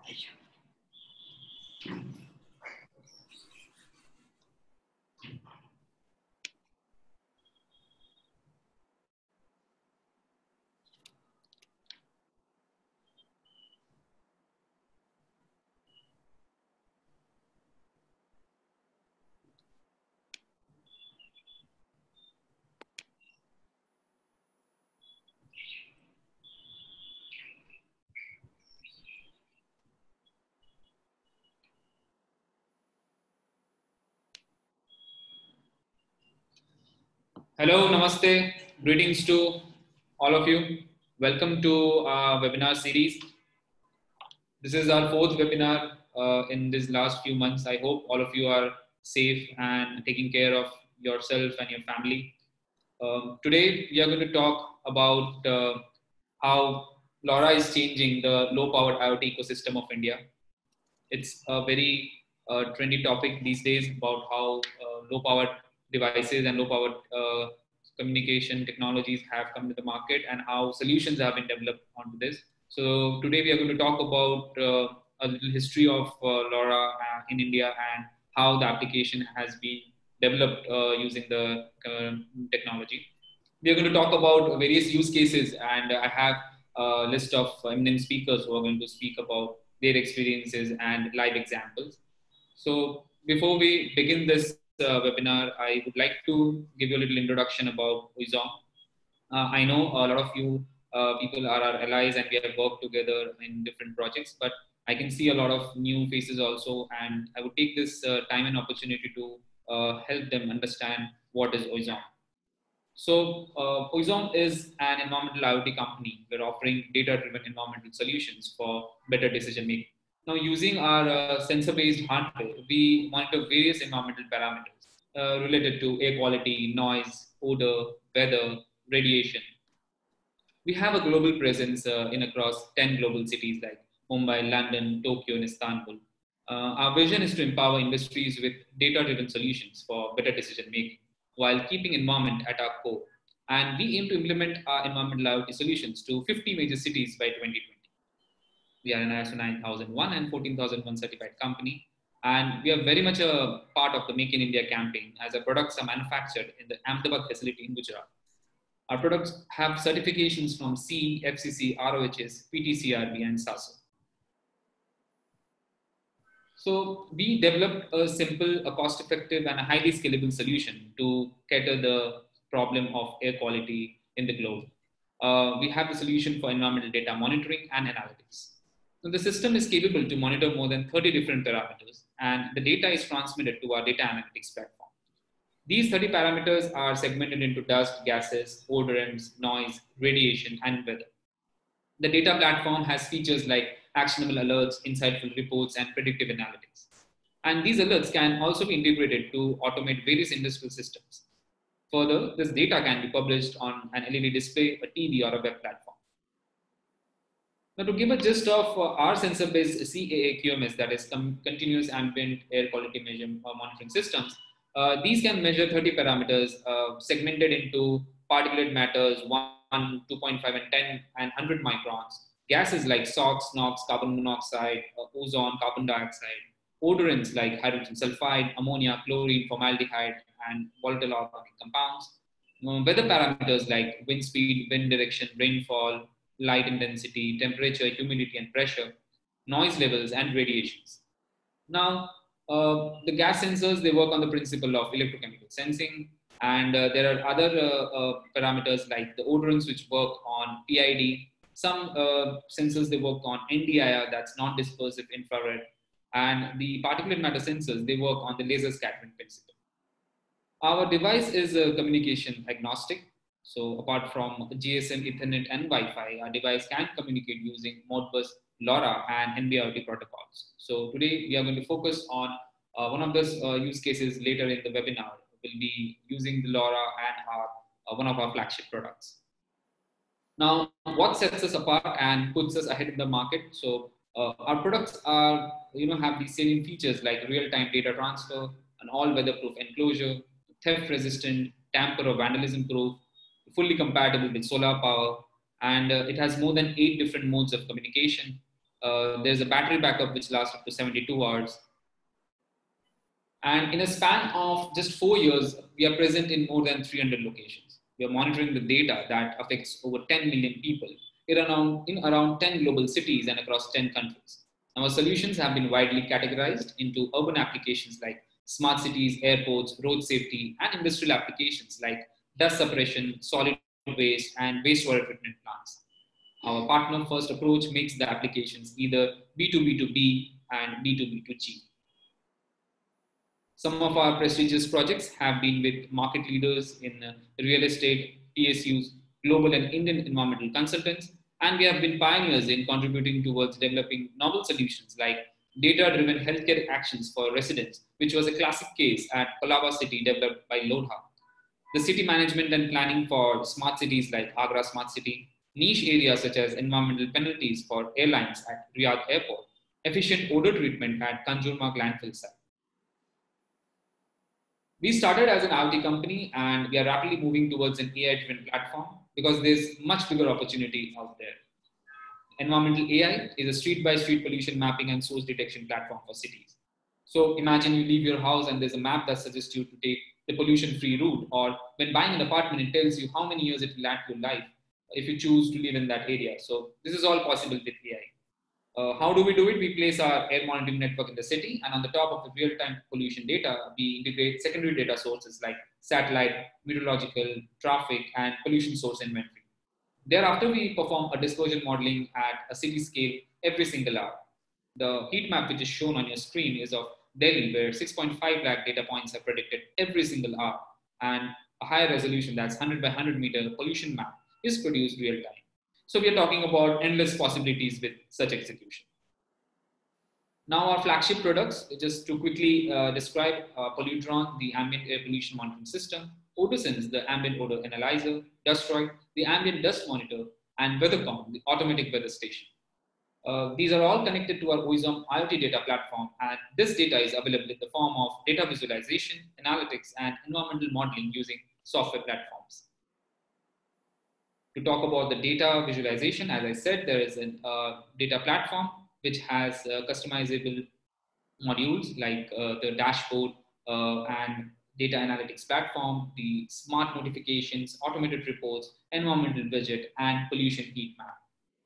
Hello, namaste. Greetings to all of you. Welcome to our webinar series. This is our fourth webinar in this last few months. I hope all of you are safe and taking care of yourself and your family. Today, we are going to talk about how LoRa is changing the low-powered IoT ecosystem of India. It's a very trendy topic these days about how low-powered devices and low-powered communication technologies have come to the market and how solutions have been developed onto this. So today we are going to talk about a little history of LoRa in India and how the application has been developed using the technology. We are going to talk about various use cases, and I have a list of eminent speakers who are going to speak about their experiences and live examples. So before we begin this webinar, I would like to give you a little introduction about Oizom. I know a lot of you people are our allies and we have worked together in different projects, but I can see a lot of new faces also, and I would take this time and opportunity to help them understand what is Oizom. So, Oizom is an environmental IoT company. We're offering data-driven environmental solutions for better decision making. Now, using our sensor-based hardware, we monitor various environmental parameters related to air quality, noise, odor, weather, radiation. We have a global presence in across 10 global cities like Mumbai, London, Tokyo, and Istanbul. Our vision is to empower industries with data-driven solutions for better decision making while keeping environment at our core. And we aim to implement our environmental IoT solutions to 50 major cities by 2020. We are an ISO 9001 and 14001 certified company. And we are very much a part of the Make in India campaign as our products are manufactured in the Ahmedabad facility in Gujarat. Our products have certifications from CE, FCC, ROHS, PTCRB, and SASO. So we developed a simple, a cost-effective, and a highly scalable solution to cater the problem of air quality in the globe. We have the solution for environmental data monitoring and analytics. So the system is capable to monitor more than 30 different parameters, and the data is transmitted to our data analytics platform. These 30 parameters are segmented into dust, gases, odorants, noise, radiation, and weather. The data platform has features like actionable alerts, insightful reports, and predictive analytics. And these alerts can also be integrated to automate various industrial systems. Further, this data can be published on an LED display, a TV, or a web platform. Now, to give a gist of our sensor-based CAA QMS, that is continuous ambient air quality monitoring systems, these can measure 30 parameters segmented into particulate matters 1, 2.5, and 10, and 100 microns. Gases like SOx, NOx, carbon monoxide, ozone, carbon dioxide. Odorants like hydrogen sulfide, ammonia, chlorine, formaldehyde, and volatile organic compounds. Weather parameters like wind speed, wind direction, rainfall, light intensity, temperature, humidity, and pressure, noise levels, and radiations. Now, the gas sensors, they work on the principle of electrochemical sensing, and there are other parameters like the odorants, which work on PID. Some sensors, they work on NDIR, that's non-dispersive infrared, and the particulate matter sensors, they work on the laser scattering principle. Our device is communication agnostic. So apart from GSM, Ethernet, and Wi-Fi, our device can communicate using Modbus, LoRa, and NB-IoT protocols. So today we are going to focus on one of those use cases later in the webinar. Will be using the LoRa and one of our flagship products. Now, what sets us apart and puts us ahead in the market? So our products are, have these salient features like real-time data transfer, an all-weather-proof enclosure, theft-resistant, tamper or vandalism-proof, fully compatible with solar power, and it has more than 8 different modes of communication, There's a battery backup which lasts up to 72 hours. And in a span of just 4 years, we are present in more than 300 locations. We are monitoring the data that affects over 10 million people in around 10 global cities and across 10 countries. Our solutions have been widely categorized into urban applications like smart cities, airports, road safety, and industrial applications like dust suppression, solid waste, and wastewater treatment plants. Our partner first approach makes the applications either B2B2B and B2B2G. Some of our prestigious projects have been with market leaders in real estate, PSUs, global and Indian environmental consultants, and we have been pioneers in contributing towards developing novel solutions like data-driven healthcare actions for residents, which was a classic case at Palava City developed by Lodha. The city management and planning for smart cities like Agra Smart City, niche areas such as environmental penalties for airlines at Riyadh Airport, efficient odor treatment at Kanjurmarg landfill site. We started as an IoT company and we are rapidly moving towards an AI-driven platform because there's much bigger opportunity out there. Environmental AI is a street-by-street pollution mapping and source detection platform for cities. So imagine you leave your house and there's a map that suggests you to take the pollution-free route, or when buying an apartment, it tells you how many years it will add to your life if you choose to live in that area. So this is all possible with AI. How do we do it? We place our air monitoring network in the city, and on the top of the real-time pollution data, we integrate secondary data sources like satellite, meteorological, traffic, and pollution source inventory. Thereafter, we perform a dispersion modeling at a city scale every single hour. The heat map which is shown on your screen is of Delhi, where 6.5 lakh data points are predicted every single hour, and a higher resolution, that's 100 by 100 meter pollution map, is produced real time. So we are talking about endless possibilities with such execution. Now our flagship products, just to quickly describe Pollutron, the ambient air pollution monitoring system, Otosense, the ambient odor analyzer, Dustroid, the ambient dust monitor, and WeatherCom, the automatic weather station. These are all connected to our Oizom IoT data platform, and this data is available in the form of data visualization, analytics, and environmental modeling using software platforms. To talk about the data visualization, as I said, there is a data platform which has customizable modules like the dashboard and data analytics platform, the smart notifications, automated reports, environmental widget, and pollution heat map.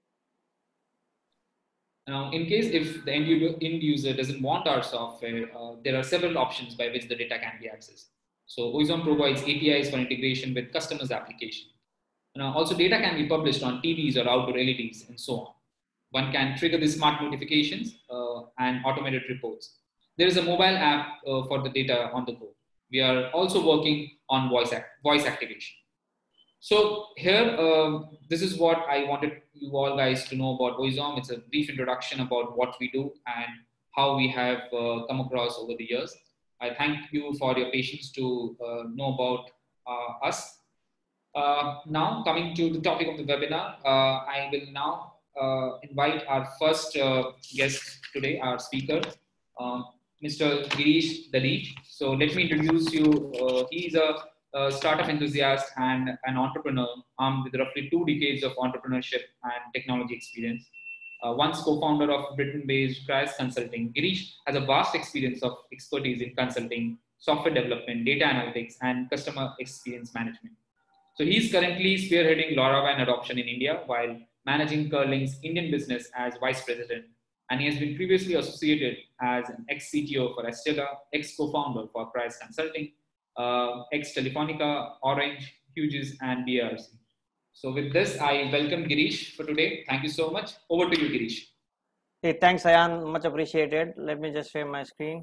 Now, in case if the end user doesn't want our software, there are several options by which the data can be accessed. So Oizom provides APIs for integration with customers' application. Also, data can be published on TVs or outdoor LEDs and so on. One can trigger the smart notifications and automated reports. There is a mobile app for the data on the go. We are also working on voice activation. So here, this is what I wanted you all guys to know about Oizom. It's a brief introduction about what we do and how we have come across over the years. I thank you for your patience to know about us. Now, coming to the topic of the webinar, I will now invite our first guest today, our speaker, Mr. Girish Dalit. So let me introduce you. He's a startup enthusiast and an entrepreneur armed with roughly 2 decades of entrepreneurship and technology experience. Once co-founder of Britain-based Cryas Consulting, Girish has a vast experience of expertise in consulting, software development, data analytics, and customer experience management. So he's currently spearheading LoRaWAN adoption in India while managing Curling's Indian business as vice president. And he has been previously associated as an ex-CTO for Estella, ex-co-founder for Cryas Consulting, ex-Telefonica, Orange, Hughes, and BRC. So with this, I welcome Girish for today. Thank you so much. Over to you, Girish. Hey, thanks, Ayan. Much appreciated. Let me just share my screen.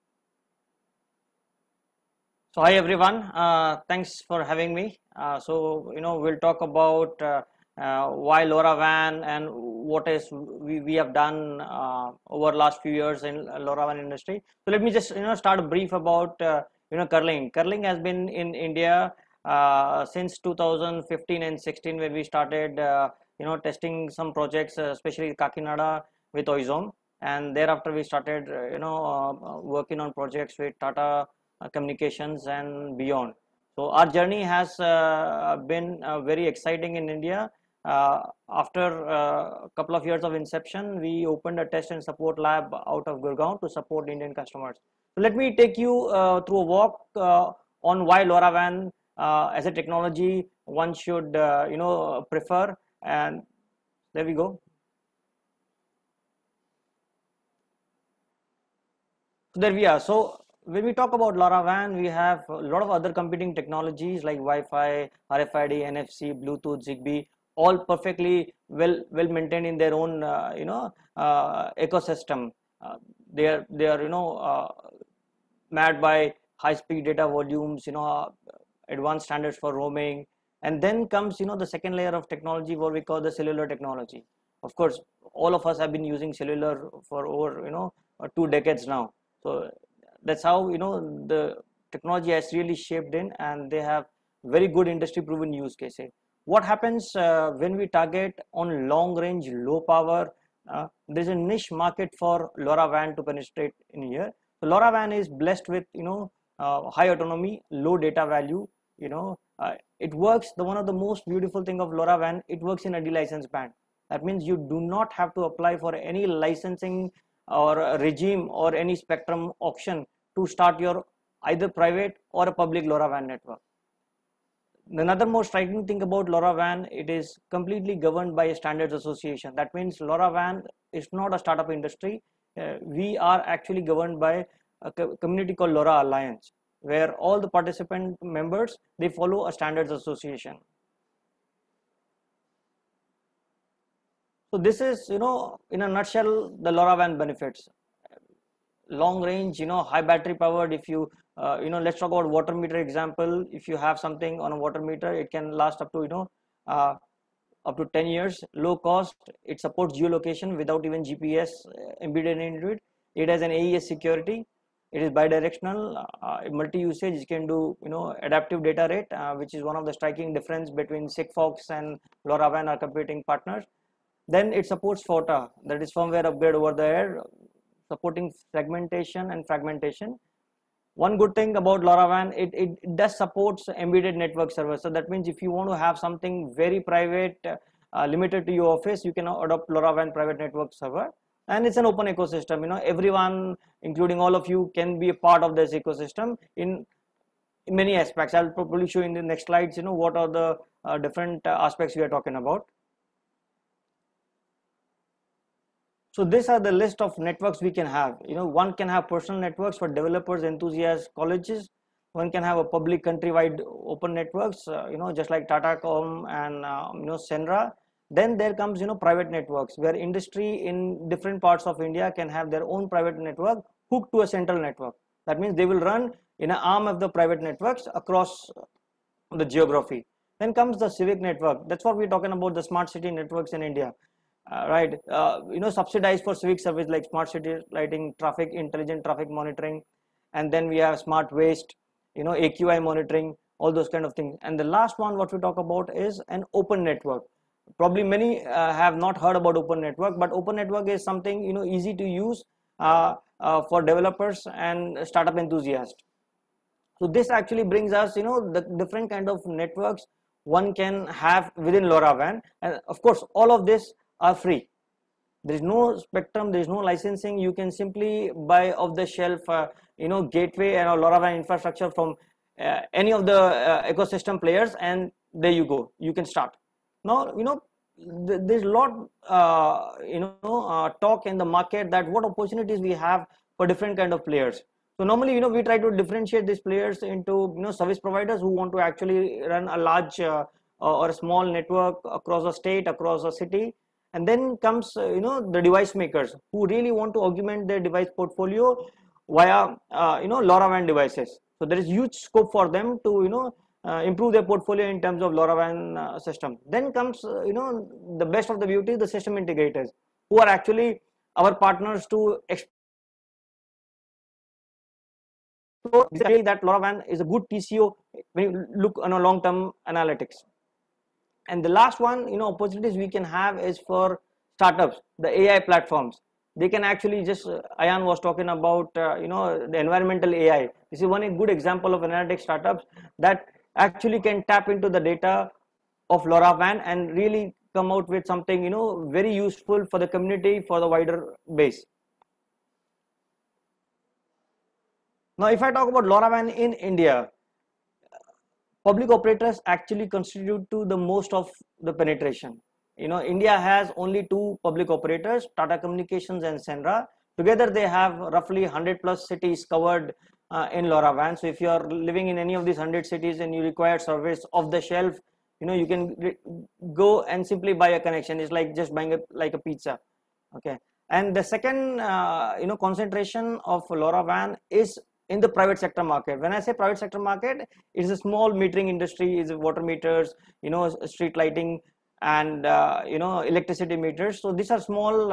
So hi everyone, thanks for having me. So we'll talk about why LoRaWAN and what is we have done over the last few years in LoRaWAN industry. So let me just start brief about Curling. Curling has been in India since 2015 and 16 when we started testing some projects, especially Kakinada with Oizom, and thereafter we started working on projects with Tata Communications and beyond. So our journey has been very exciting in India, After a couple of years of inception, we opened a test and support lab out of Gurgaon to support Indian customers. So let me take you through a walk on why LoRaWAN as a technology one should prefer. And there we go. So there we are. So when we talk about LoRaWAN, we have a lot of other competing technologies like Wi-Fi, RFID, NFC, Bluetooth, Zigbee, all perfectly well maintained in their own ecosystem. They are made by high speed data volumes, advanced standards for roaming, and then comes the second layer of technology, what we call the cellular technology. Of course, all of us have been using cellular for over 2 decades now. So that's how the technology has really shaped in, and they have very good industry proven use cases. What happens when we target on long range, low power? There's a niche market for LoRaWAN to penetrate in here. So LoRaWAN is blessed with high autonomy, low data value. It works. The one of the most beautiful thing of LoRaWAN, it works in a de-licensed band. That means you do not have to apply for any licensing or regime or any spectrum auction to start your either private or a public LoRaWAN network. Another more striking thing about LoRaWAN, it is completely governed by a standards association. That means LoRaWAN is not a startup industry. We are actually governed by a community called LoRa Alliance, where all the participant members, they follow a standards association. So this is, in a nutshell, the LoRaWAN benefits. Long range, high battery powered. If you let's talk about water meter example. If you have something on a water meter, it can last up to up to 10 years. Low cost, it supports geolocation without even GPS embedded into it. It has an AES security. It is bidirectional, multi-usage. It can do adaptive data rate, which is one of the striking difference between Sigfox and LoRaWAN, our competing partners. Then it supports FOTA, that is firmware upgrade over the air, supporting segmentation and fragmentation. One good thing about LoRaWAN, it does supports embedded network servers. So that means if you want to have something very private, limited to your office, you can adopt LoRaWAN private network server. And it's an open ecosystem. Everyone, including all of you, can be a part of this ecosystem in many aspects. I'll probably show in the next slides, what are the different aspects we are talking about. So these are the list of networks we can have. One can have personal networks for developers, enthusiasts, colleges. One can have a public countrywide open networks, just like Tatacom and Senra. Then there comes private networks, where industry in different parts of India can have their own private network hooked to a central network. That means they will run in an arm of the private networks across the geography. Then comes the civic network. That's what we're talking about, the smart city networks in India. Right, subsidized for civic service like smart city lighting, traffic, intelligent traffic monitoring, and then we have smart waste, AQI monitoring, all those kind of things. And the last one what we talk about is an open network. Probably many have not heard about open network, but open network is something easy to use for developers and startup enthusiasts. So this actually brings us the different kind of networks one can have within LoRaWAN, and of course all of this are free. There is no spectrum, there is no licensing. You can simply buy off the shelf gateway and LoRaWAN infrastructure from any of the ecosystem players, and there you go, you can start. Now there's a lot talk in the market that what opportunities we have for different kind of players. So normally we try to differentiate these players into service providers who want to actually run a large or a small network across a state, across a city. And then comes the device makers who really want to augment their device portfolio via LoRaWAN devices. So there is huge scope for them to improve their portfolio in terms of LoRaWAN system. Then comes the best of the beauty, the system integrators, who are actually our partners to explore that LoRaWAN is a good TCO when you look on a long-term analytics. And the last one, opportunities we can have is for startups, the AI platforms. They can actually just, Ayan was talking about, the environmental AI. This is one good example of analytics startups that actually can tap into the data of LoRaWAN and really come out with something, you know, very useful for the community, for the wider base. Now, if I talk about LoRaWAN in India, public operators actually constitute to the most of the penetration. You know, India has only two public operators, Tata Communications and Senra. Together, they have roughly 100 plus cities covered in LoRaWAN. So, if you are living in any of these 100 cities and you require service off the shelf, you know, you can go and simply buy a connection. It's like just buying a pizza. Okay. And the second, you know, concentration of LoRaWAN is in the private sector market. When I say private sector market, it's a small metering industry, is water meters, you know, street lighting, and you know, electricity meters. So these are small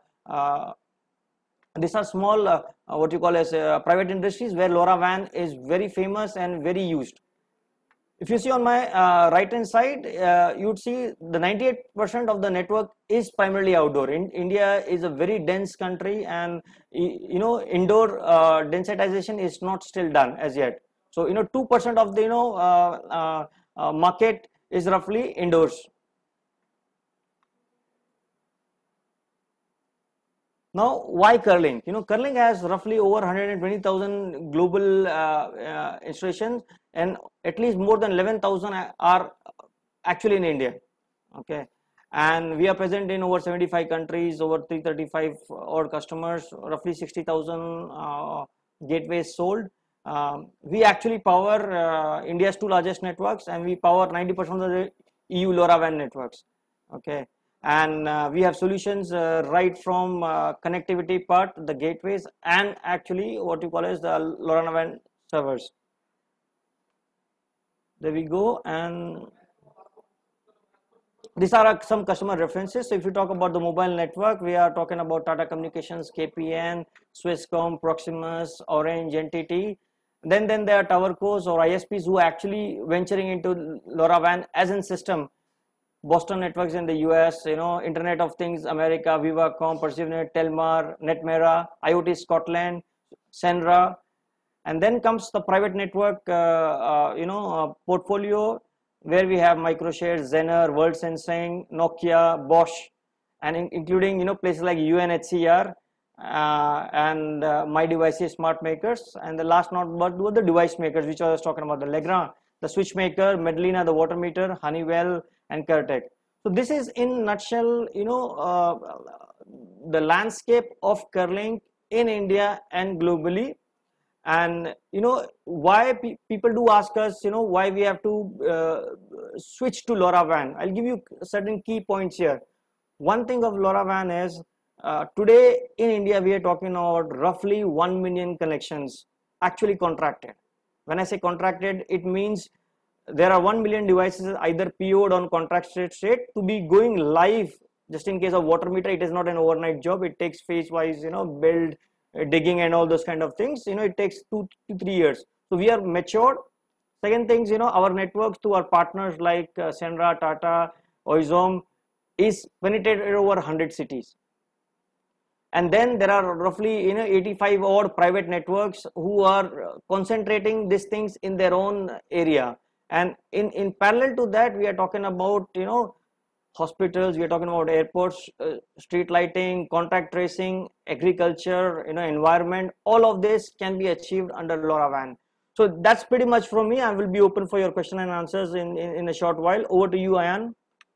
what you call as private industries where LoRaWAN is very famous and very used. If you see on my right hand side, you would see the 98% of the network is primarily outdoor. India is a very dense country, and you know, indoor densitization is not still done as yet. So you know, 2% of the, you know, market is roughly indoors. Now, why curling? You know, curling has roughly over 120,000 global installations, and at least more than 11,000 are actually in India. Okay, and we are present in over 75 countries, over 335 odd customers, roughly 60,000 gateways sold. We actually power India's two largest networks, and we power 90% of the EU LoRaWAN networks. Okay, and we have solutions right from connectivity part, the gateways, and actually what you call as the LoRaWAN servers. There we go. And these are some customer references. So if you talk about the mobile network, we are talking about Tata Communications, KPN, Swisscom, Proximus, Orange, NTT. Then there are towercos or ISPs who are actually venturing into LoRaWAN as in system. Boston Networks in the US, you know, Internet of Things, America, Vivacom, PerceiveNet, Telmar, Netmera, IoT Scotland, Senra, and then comes the private network, portfolio, where we have Microshare, Zener, World Sensing, Nokia, Bosch, and including, you know, places like UNHCR and My Devices, Smart Makers, and the last not but were the device makers, which I was talking about, the Legrand, the switch maker, Medlina, the water meter, Honeywell, and Kertech. So this is in nutshell, you know, the landscape of Kerlink in India and globally. And you know, why people do ask us, you know, why we have to switch to LoRaWAN. I'll give you certain key points here. One thing of LoRaWAN is today in India we are talking about roughly 1 million connections actually contracted. When I say contracted, it means there are 1 million devices either PO'd on contracted state to be going live. Just in case of water meter, it is not an overnight job. It takes phase wise, you know, build, digging and all those kind of things. You know, it takes 2 to 3 years. So we are matured. Second things, you know, our networks to our partners like Senra, Tata, Oizom is penetrated over 100 cities. And then there are roughly, you know, 85 odd private networks who are concentrating these things in their own area. And in parallel to that, we are talking about, you know, hospitals, we are talking about airports, street lighting, contact tracing, agriculture, you know, environment. All of this can be achieved under LoRaWAN. So that's pretty much from me. I will be open for your question and answers in a short while. Over to you, Ayan.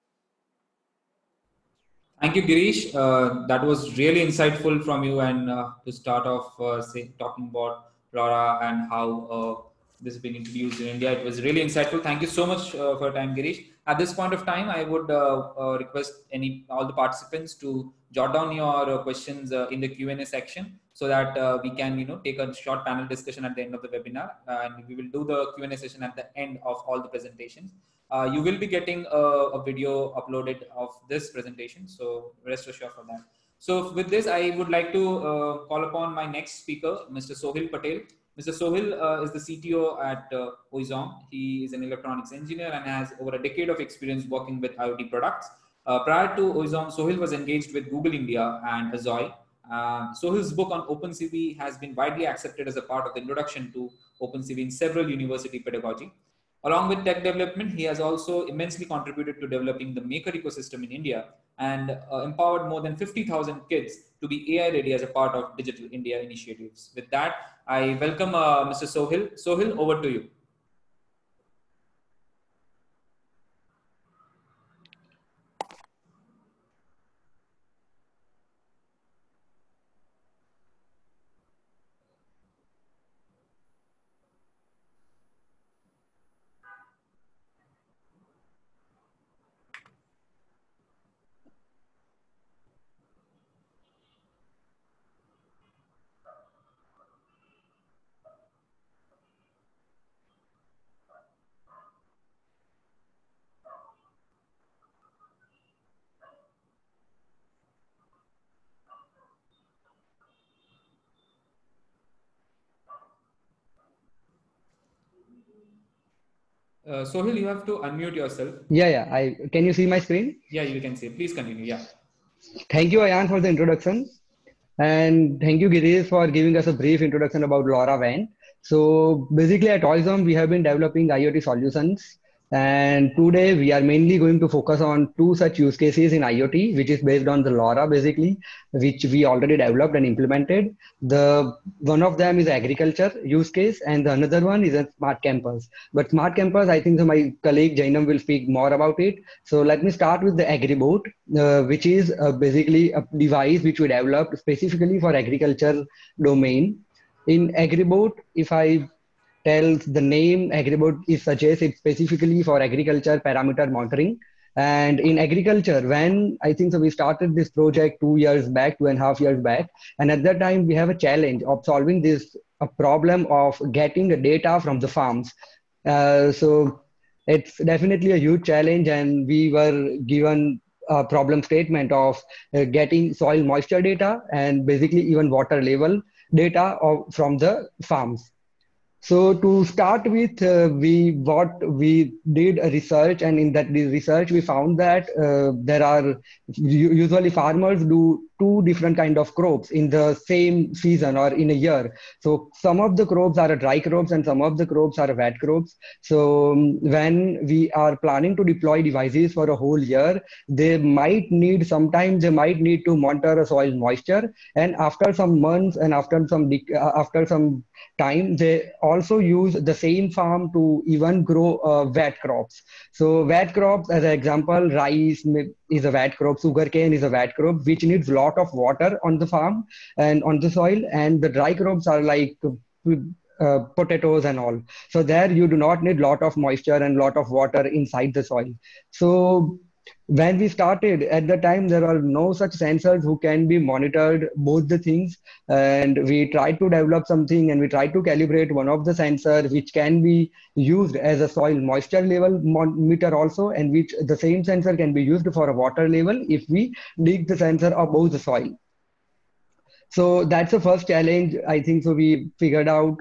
Thank you, Girish. That was really insightful from you, and to start off talking about LoRa and how this is being introduced in India. It was really insightful. Thank you so much for your time, Girish. At this point of time, I would request all the participants to jot down your questions in the Q&A section so that we can, you know, take a short panel discussion at the end of the webinar, and we will do the Q&A session at the end of all the presentations. You will be getting a video uploaded of this presentation, so rest assured for that. So with this, I would like to call upon my next speaker, Mr. Sohil Patel. Mr. Sohil is the CTO at Oizom. He is an electronics engineer and has over a decade of experience working with IoT products. Prior to Oizom, Sohil was engaged with Google India and Azoi. Sohil's book on OpenCV has been widely accepted as a part of the introduction to OpenCV in several university pedagogy. Along with tech development, he has also immensely contributed to developing the maker ecosystem in India and empowered more than 50,000 kids to be AI ready as a part of Digital India initiatives. With that, I welcome Mr. Sohil. Sohil, over to you. Sohil, you have to unmute yourself. Yeah. Can you see my screen? Yeah, you can say. Please continue. Yeah. Thank you, Ayan, for the introduction. And thank you, Girish, for giving us a brief introduction about LoRaWAN. So basically at Oizom, we have been developing IoT solutions. And today we are mainly going to focus on two such use cases in IoT, which is based on the LoRa basically, which we already developed and implemented. The one of them is agriculture use case, and the another one is a smart campus. But smart campus, I think so my colleague Jainam will speak more about it. So let me start with the AgriBot, which is basically a device which we developed specifically for agriculture domain. In AgriBot, if I tells the name AgriBot is suggests it's specifically for agriculture parameter monitoring. And in agriculture, when I think so, we started this project 2 years back, 2.5 years back, and at that time we have a challenge of solving this a problem of getting the data from the farms. So it's definitely a huge challenge, and we were given a problem statement of getting soil moisture data and basically even water level data from the farms. So to start with, we did a research, and in that research we found that there are usually farmers do two different kind of crops in the same season or in a year. So some of the crops are dry crops and some of the crops are wet crops. So when we are planning to deploy devices for a whole year, sometimes they might need to monitor a soil moisture, and after some months and after some time, they also use the same farm to even grow wet crops. So wet crops, as an example, rice is a wet crop, sugarcane is a wet crop, which needs a lot of water on the farm and on the soil. And the dry crops are like potatoes and all. So there you do not need lot of moisture and lot of water inside the soil. So when we started at the time, there are no such sensors who can be monitored both the things, and we tried to develop something, and we tried to calibrate one of the sensors which can be used as a soil moisture level meter also, and which the same sensor can be used for a water level if we dig the sensor above the soil. So that's the first challenge, I think. So we figured out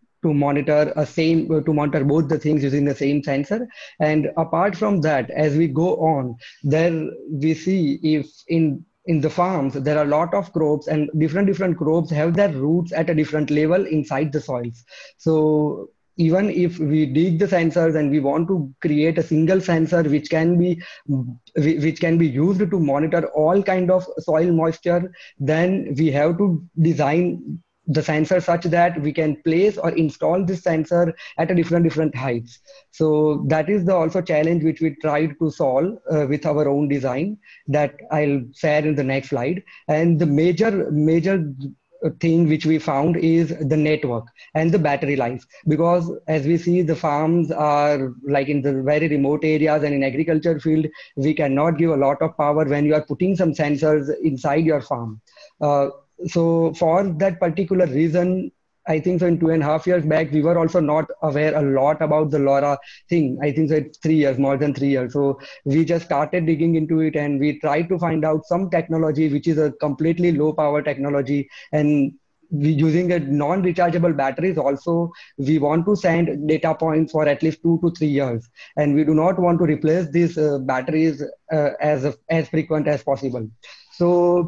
to monitor both the things using the same sensor. And apart from that, as we go on, there we see if in the farms there are a lot of crops, and different crops have their roots at a different level inside the soils. So even if we dig the sensors and we want to create a single sensor which can be used to monitor all kind of soil moisture, then we have to design the sensor such that we can place or install this sensor at a different heights. So that is the also challenge which we tried to solve with our own design that I'll share in the next slide. And the major thing which we found is the network and the battery life, because as we see, the farms are like in the very remote areas, and in agriculture field we cannot give a lot of power when you are putting some sensors inside your farm. So for that particular reason, I think so in 2.5 years back, we were also not aware a lot about the LoRa thing. I think so it's 3 years, more than 3 years. So we just started digging into it, and we tried to find out some technology which is a completely low power technology, and using a non-rechargeable batteries also, we want to send data points for at least 2 to 3 years, and we do not want to replace these batteries as frequent as possible. So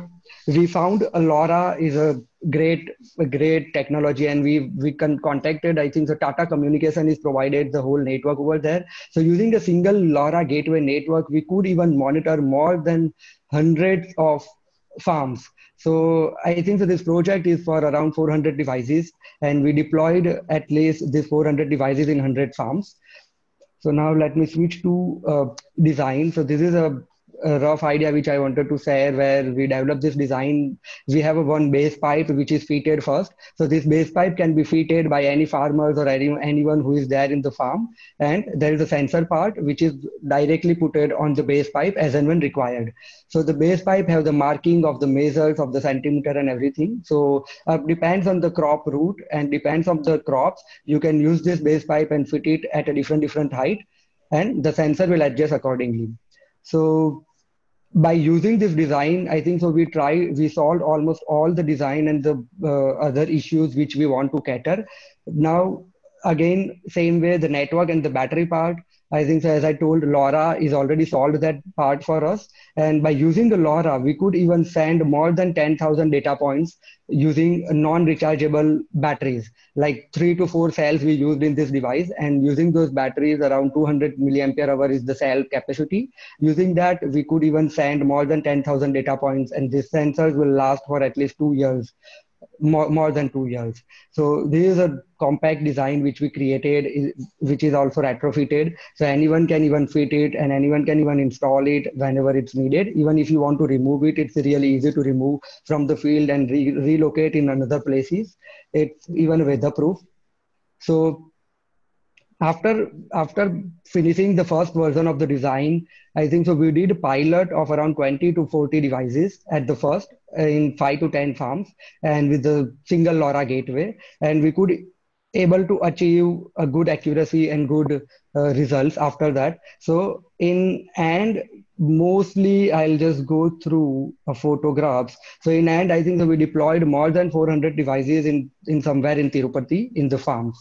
we found LoRa is a great technology, and we contacted. I think the Tata Communication is provided the whole network over there. So using a single LoRa gateway network, we could even monitor more than hundreds of farms. So I think that this project is for around 400 devices, and we deployed at least these 400 devices in 100 farms. So now let me switch to design. So this is a rough idea which I wanted to share, where we develop this design. We have a one base pipe which is fitted first. So this base pipe can be fitted by any farmers or anyone who is there in the farm. And there is a sensor part which is directly put on the base pipe as and when required. So the base pipe have the marking of the measures of the centimeter and everything. So depends on the crop route and depends on the crops. You can use this base pipe and fit it at a different height, and the sensor will adjust accordingly. So by using this design, I think so we solved almost all the design and the other issues which we want to cater. Now, again, same way, the network and the battery part, I think so, as I told, LoRa is already solved that part for us. And by using the LoRa, we could even send more than 10,000 data points using non-rechargeable batteries, like 3 to 4 cells we used in this device. And using those batteries, around 200 milliampere hour is the cell capacity. Using that, we could even send more than 10,000 data points, and these sensors will last for at least 2 years, more than 2 years. So this is a compact design which we created, which is also retrofitted. So anyone can even fit it, and anyone can even install it whenever it's needed. Even if you want to remove it, it's really easy to remove from the field and relocate in another places. It's even weatherproof. So after finishing the first version of the design, I think so we did a pilot of around 20 to 40 devices at the first in 5 to 10 farms, and with the single LoRa gateway, and we could able to achieve a good accuracy and good results after that. So in and mostly I'll just go through photographs. So in and I think that we deployed more than 400 devices in somewhere in Tirupati in the farms.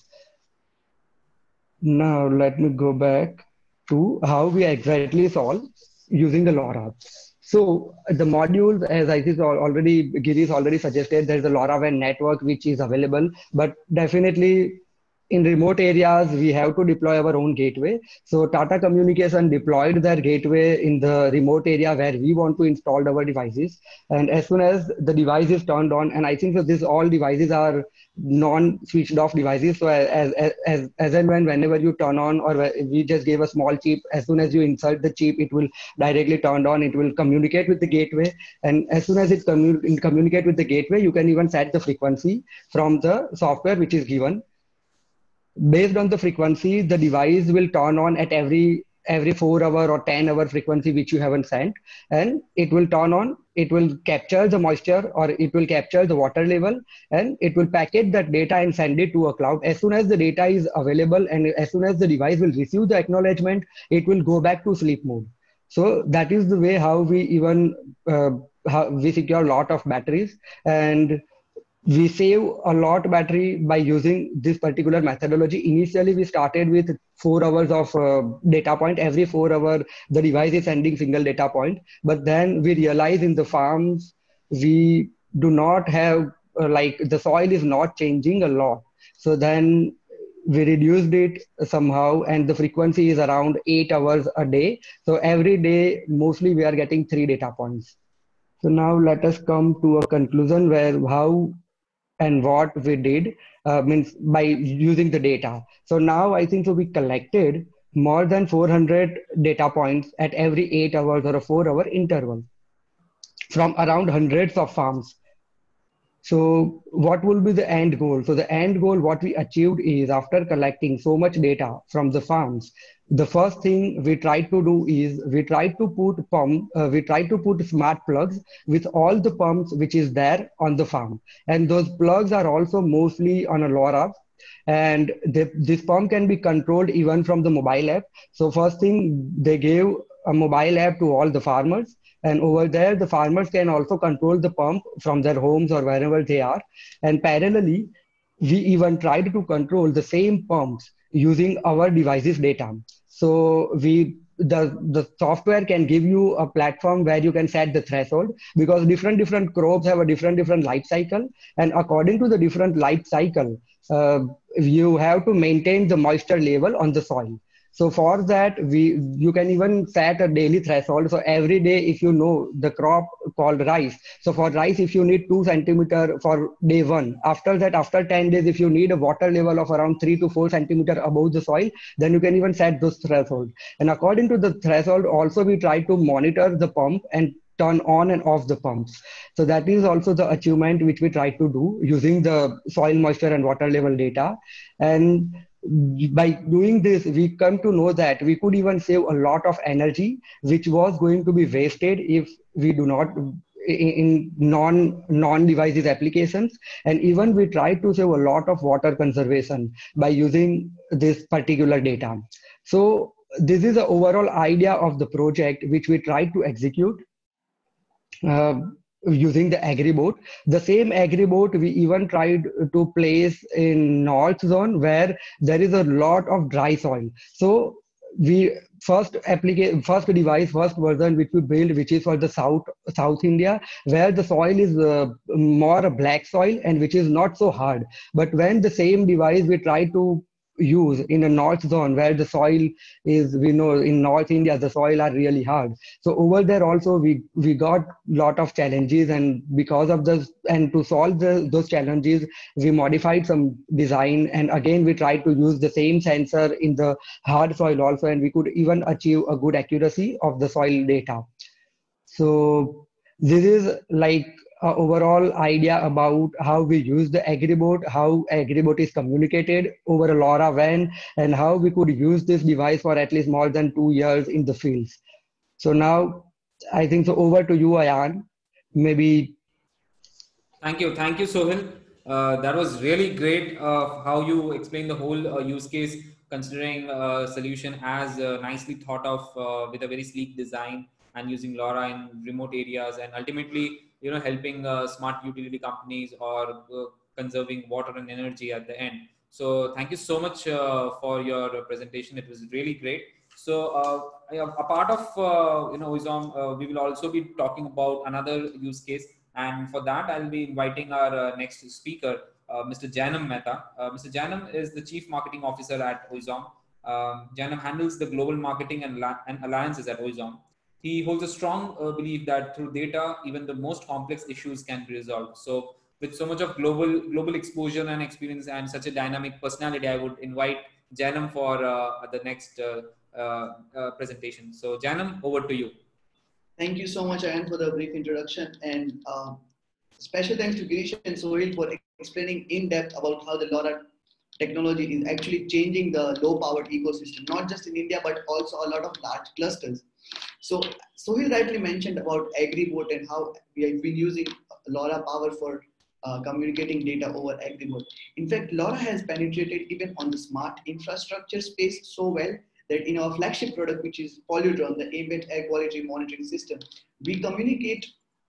Now let me go back to how we exactly solve using the LoRa. So the modules, as I think already Girish already suggested, there's a LoRaWAN network which is available, but definitely in remote areas we have to deploy our own gateway. So Tata Communication deployed their gateway in the remote area where we want to install our devices. And as soon as the device is turned on, and I think that these all devices are non-switched off devices. So as and whenever you turn on, or we just gave a small chip, as soon as you insert the chip, it will directly turn on. It will communicate with the gateway, and as soon as it communicate with the gateway, you can even set the frequency from the software which is given. Based on the frequency, the device will turn on at every 4 hour or 10 hour frequency which you haven't sent, and it will turn on. It will capture the moisture, or it will capture the water level, and it will package that data and send it to a cloud. As soon as the data is available and as soon as the device will receive the acknowledgement, it will go back to sleep mode. So that is the way how we even how we secure a lot of batteries, and we save a lot battery by using this particular methodology. Initially, we started with 4 hours of data point. Every 4 hour, the device is sending single data point. But then we realize in the farms, we do not have, like the soil is not changing a lot. So then we reduced it somehow, and the frequency is around 8 hours a day. So every day, mostly we are getting 3 data points. So now let us come to a conclusion where how and what we did means by using the data. So now I think so we collected more than 400 data points at every 8 hours or a 4 hour interval from around hundreds of farms. So what will be the end goal? So the end goal, what we achieved is, after collecting so much data from the farms, the first thing we tried to do is we tried to put smart plugs with all the pumps which is there on the farm. And those plugs are also mostly on a LoRa, and this pump can be controlled even from the mobile app. So first thing, they gave a mobile app to all the farmers, and over there the farmers can also control the pump from their homes or wherever they are. And parallelly, we even tried to control the same pumps using our devices data. So the software can give you a platform where you can set the threshold, because different crops have a different life cycle, and according to the different life cycle, you have to maintain the moisture level on the soil. So for that, you can even set a daily threshold. So every day, if you know the crop called rice, so for rice, if you need 2 centimeter for day one, after that, after 10 days, if you need a water level of around 3 to 4 centimeter above the soil, then you can even set those threshold. And according to the threshold, also we try to monitor the pump and turn on and off the pumps. So that is also the achievement which we try to do using the soil moisture and water level data. And by doing this, we come to know that we could even save a lot of energy, which was going to be wasted if we do not in non devices applications. And even we try to save a lot of water conservation by using this particular data. So this is the overall idea of the project which we try to execute uh, using the AgriBot. The same AgriBot we even tried to place in North Zone, where there is a lot of dry soil. So we first device, first version which we built, which is for the South India, where the soil is more a black soil and which is not so hard. But when the same device we try to use in a North Zone, where the soil is, we know in North India the soil are really hard. So over there also we got lot of challenges, and because of this, and to solve those challenges, we modified some design, and again we tried to use the same sensor in the hard soil also, and we could even achieve a good accuracy of the soil data. So this is like a overall idea about how we use the AgriBot, how AgriBot is communicated over a LoRaWAN, and how we could use this device for at least more than 2 years in the fields. So now I think so over to you, Ayan. Maybe. Thank you, Sohil. That was really great. How you explained the whole use case, considering solution as nicely thought of with a very sleek design and using LoRa in remote areas, and ultimately, helping smart utility companies or conserving water and energy at the end. So, thank you so much for your presentation. It was really great. So, a part of Wisdom, we will also be talking about another use case. And for that, I'll be inviting our next speaker, Mr. Janam Mehta. Mr. Janam is the Chief Marketing Officer at Oizom. Janam handles the global marketing and alliances at Oizom. He holds a strong belief that through data, even the most complex issues can be resolved. So, with so much of global exposure and experience and such a dynamic personality, I would invite Janam for the next presentation. So, Janam, over to you. Thank you so much, Ayan, for the brief introduction, and special thanks to Girish and Sohil for explaining in depth about how the LoRa technology is actually changing the low-powered ecosystem, not just in India, but also a lot of large clusters. So Sohil rightly mentioned about AgriBot and how we have been using LoRa power for communicating data over AgriBot. In fact, LoRa has penetrated even on the smart infrastructure space so well that in our flagship product, which is Polludrone, the ambient air quality monitoring system, we communicate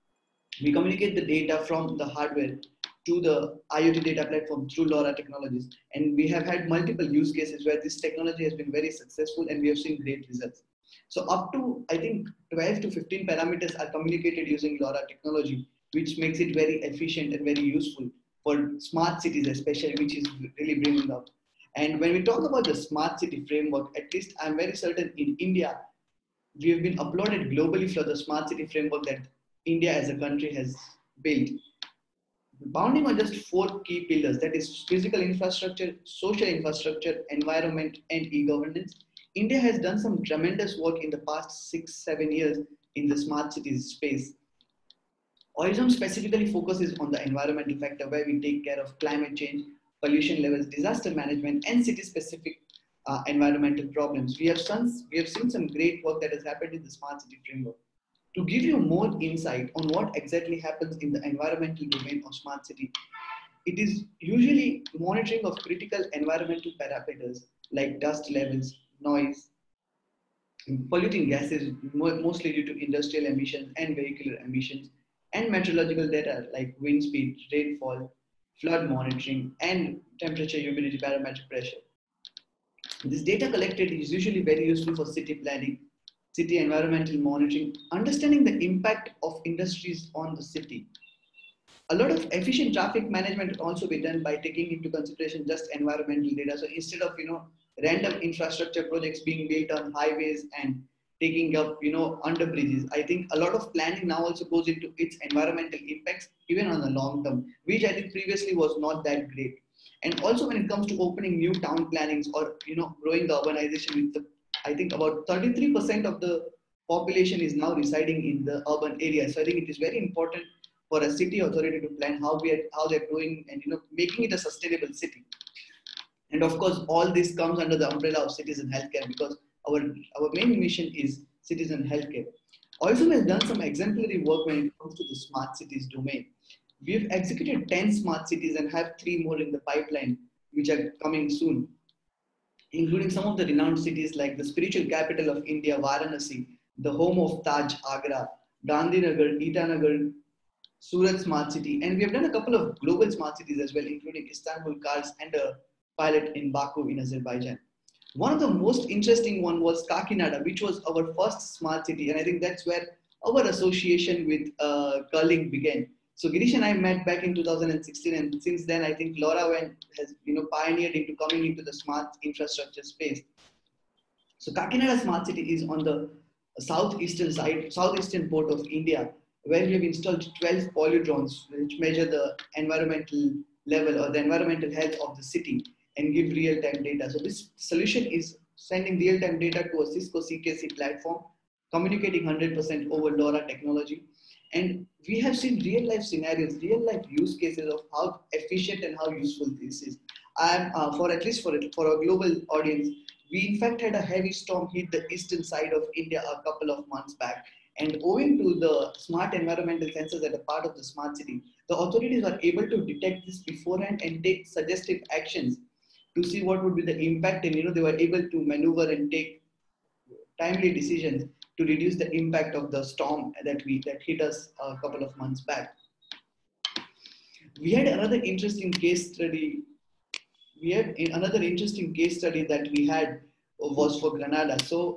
the data from the hardware to the IoT data platform through LoRa technologies. And we have had multiple use cases where this technology has been very successful and we have seen great results. So up to, I think, 12 to 15 parameters are communicated using LoRa technology, which makes it very efficient and very useful for smart cities, especially, which is really bringing up. And when we talk about the smart city framework, at least I'm very certain in India, we have been applauded globally for the smart city framework that India as a country has built. Bounding on just 4 key pillars, that is physical infrastructure, social infrastructure, environment, and e-governance, India has done some tremendous work in the past 6-7 years in the smart cities space. Oizom specifically focuses on the environmental factor, where we take care of climate change, pollution levels, disaster management, and city-specific environmental problems. We have seen some great work that has happened in the smart city framework. To give you more insight on what exactly happens in the environmental domain of smart city, it is usually monitoring of critical environmental parameters like dust levels, noise, polluting gases, mostly due to industrial emissions and vehicular emissions, and meteorological data like wind speed, rainfall, flood monitoring, and temperature, humidity, barometric pressure. This data collected is usually very useful for city planning, city environmental monitoring, understanding the impact of industries on the city. A lot of efficient traffic management can also be done by taking into consideration just environmental data. So instead of random infrastructure projects being built on highways and taking up under bridges, I think a lot of planning now also goes into its environmental impacts even on the long term, which I think previously was not that great. And also when it comes to opening new town plannings or growing the urbanization with the, I think about 33% of the population is now residing in the urban area. So I think it is very important for a city authority to plan how they're doing and making it a sustainable city. And of course, all this comes under the umbrella of citizen healthcare because our main mission is citizen healthcare. Also, has done some exemplary work when it comes to the smart cities domain. We've executed 10 smart cities and have 3 more in the pipeline, which are coming soon, including some of the renowned cities like the spiritual capital of India, Varanasi, the home of Taj Agra, Gandhinagar, Itanagar, Surat Smart City, and we have done a couple of global smart cities as well, including Istanbul, Kars, and a pilot in Baku in Azerbaijan. One of the most interesting one was Kakinada, which was our first smart city, and I think that's where our association with curling began. So Girish and I met back in 2016, and since then I think LoRaWAN has pioneered into coming into the smart infrastructure space. So Kakinada Smart City is on the southeastern side, southeastern port of India, where we have installed 12 polydrones which measure the environmental level or the environmental health of the city and give real-time data. So this solution is sending real-time data to a Cisco CKC platform, communicating 100% over LoRa technology. And we have seen real-life scenarios, real-life use cases of how efficient and how useful this is. For at least for a global audience, we in fact had a heavy storm hit the eastern side of India a couple of months back. And owing to the smart environmental sensors that are part of the smart city, the authorities were able to detect this beforehand and take suggestive actions to see what would be the impact. And they were able to maneuver and take timely decisions to reduce the impact of the storm that hit us a couple of months back. We had another interesting case study. Another interesting case study that we had was for Granada. So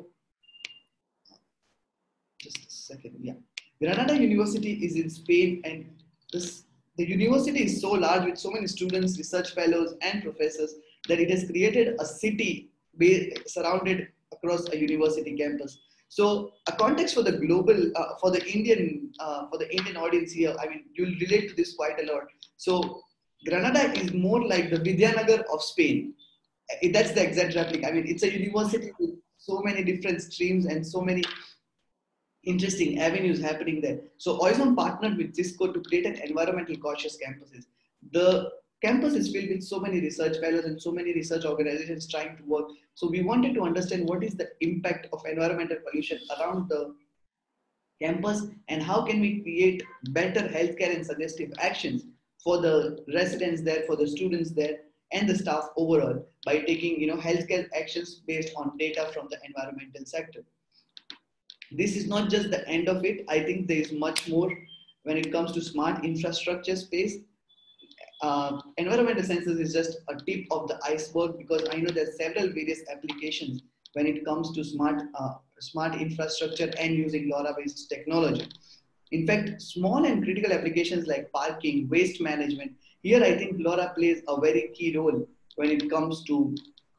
just a second, yeah. Granada University is in Spain, and the university is so large with so many students, research fellows, and professors that it has created a city surrounded across a university campus. So, a context for the global, for the Indian audience here. I mean, you'll relate to this quite a lot. So, Granada is more like the Vidyanagar of Spain. That's the exact replica. I mean, it's a university with so many different streams and so many interesting avenues happening there. So Oizom partnered with Cisco to create an environmental cautious campuses. The campus is filled with so many research fellows and so many research organizations trying to work. So we wanted to understand what is the impact of environmental pollution around the campus and how can we create better healthcare and suggestive actions for the residents there, for the students there, and the staff overall by taking healthcare actions based on data from the environmental sector. This is not just the end of it. I think there is much more when it comes to smart infrastructure space. Environmental sensors is just a tip of the iceberg because I know there are several various applications when it comes to smart infrastructure and using LoRa-based technology. In fact, small and critical applications like parking, waste management, here I think LoRa plays a very key role when it comes to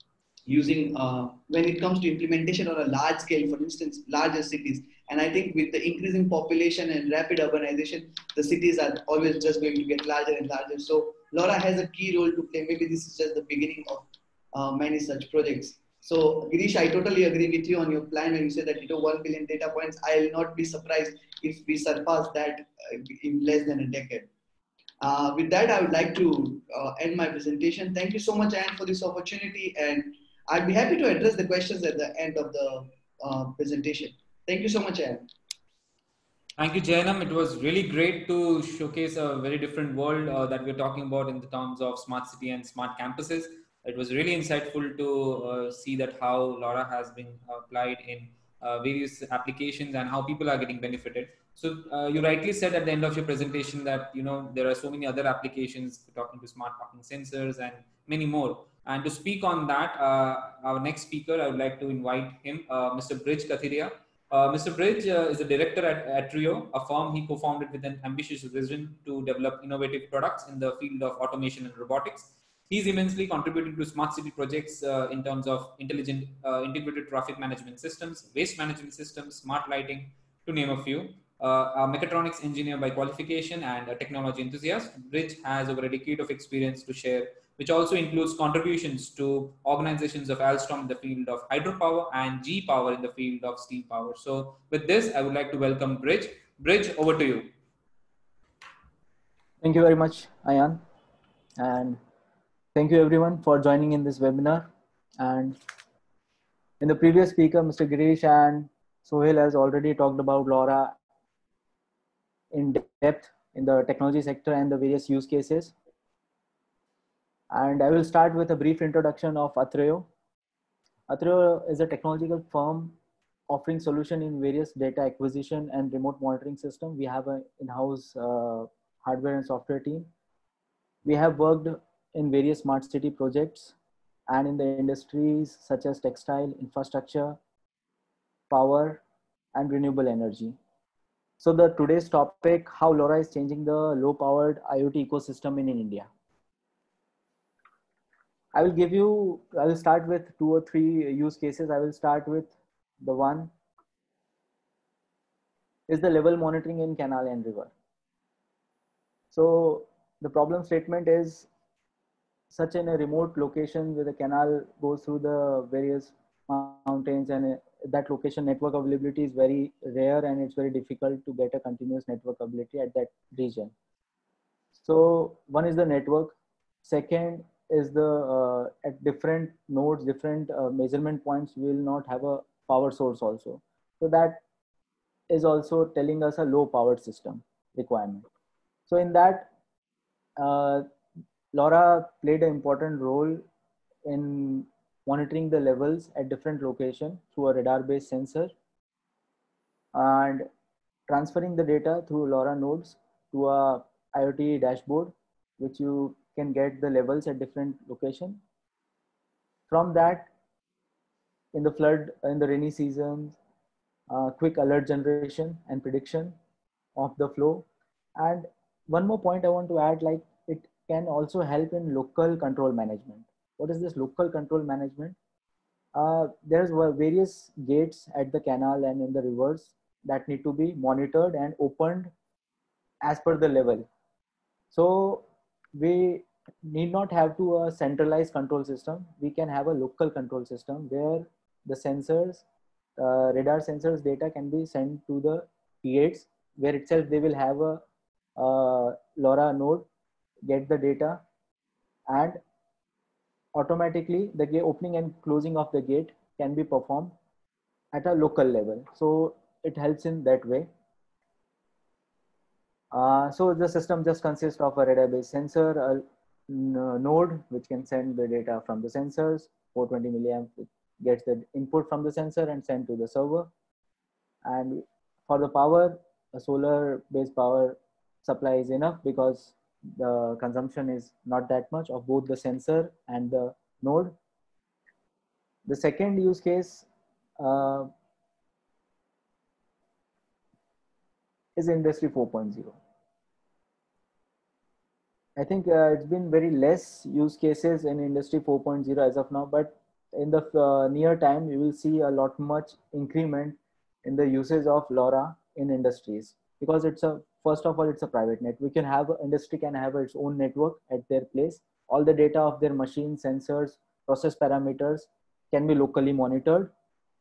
implementation on a large scale, for instance, larger cities. And I think with the increasing population and rapid urbanization, the cities are always just going to get larger and larger. So LoRa has a key role to play. Maybe this is just the beginning of many such projects. So Girish, I totally agree with you on your plan when you say that 1 billion data points. I'll not be surprised if we surpass that in less than a decade. With that, I would like to end my presentation. Thank you so much, Anne, for this opportunity, and I'd be happy to address the questions at the end of the presentation. Thank you so much, Anne. Thank you, Jayanam. It was really great to showcase a very different world that we're talking about in the terms of smart city and smart campuses. It was really insightful to see that how LoRa has been applied in various applications and how people are getting benefited. So you rightly said at the end of your presentation that there are so many other applications talking to smart parking sensors and many more. And to speak on that, our next speaker, I would like to invite him, Mr. Brij Kathiria. Mr. Bridge is a director at Trio, a firm he co-founded with an ambitious vision to develop innovative products in the field of automation and robotics. He's immensely contributing to smart city projects in terms of intelligent integrated traffic management systems, waste management systems, smart lighting, to name a few. A mechatronics engineer by qualification and a technology enthusiast, Bridge has over a decade of experience to share, which also includes contributions to organizations of Alstom in the field of hydropower and G Power in the field of steam power. So, with this, I would like to welcome Bridge. Bridge, over to you. Thank you very much, Ayan. And thank you everyone for joining in this webinar. And in the previous speaker, Mr. Girish and Sohail has already talked about LoRa in depth in the technology sector and the various use cases. And I will start with a brief introduction of Atreo. Atreo is a technological firm offering solution in various data acquisition and remote monitoring system. We have an in-house hardware and software team. We have worked in various smart city projects and in the industries such as textile, infrastructure, power, and renewable energy. So the today's topic, how LoRa is changing the low-powered IoT ecosystem in India. I will start with 2 or 3 use cases. I will start with the one is the level monitoring in canal and river. So the problem statement is such in a remote location where the canal goes through the various mountains, and that location network availability is very rare and it's very difficult to get a continuous network availability at that region. So one is the network. Second is the at different nodes, different measurement points will not have a power source also. So that is also telling us a low powered system requirement. So in that, LoRa played an important role in monitoring the levels at different locations through a radar based sensor and transferring the data through LoRa nodes to a IoT dashboard, which you can get the levels at different locations. From that, in the flood, in the rainy seasons, quick alert generation and prediction of the flow. And one more point I want to add, like it can also help in local control management. What is this local control management? There's various gates at the canal and in the rivers that need to be monitored and opened as per the level. So we need not have to a centralized control system. We can have a local control system where the sensors, radar sensors data can be sent to the gates, where itself they will have a LoRa node, get the data, and automatically the gate opening and closing of the gate can be performed at a local level. So it helps in that way. So the system just consists of a radar based sensor, a node which can send the data from the sensors, 420 milliamp gets the input from the sensor and sent to the server. And for the power, a solar based power supply is enough because the consumption is not that much of both the sensor and the node. The second use case is Industry 4.0. I think it's been very less use cases in Industry 4.0 as of now, but in the near time, you will see a lot much increment in the usage of LoRa in industries, because it's a, first of all, it's a private net. We can have, industry can have its own network at their place. All the data of their machine, sensors, process parameters can be locally monitored.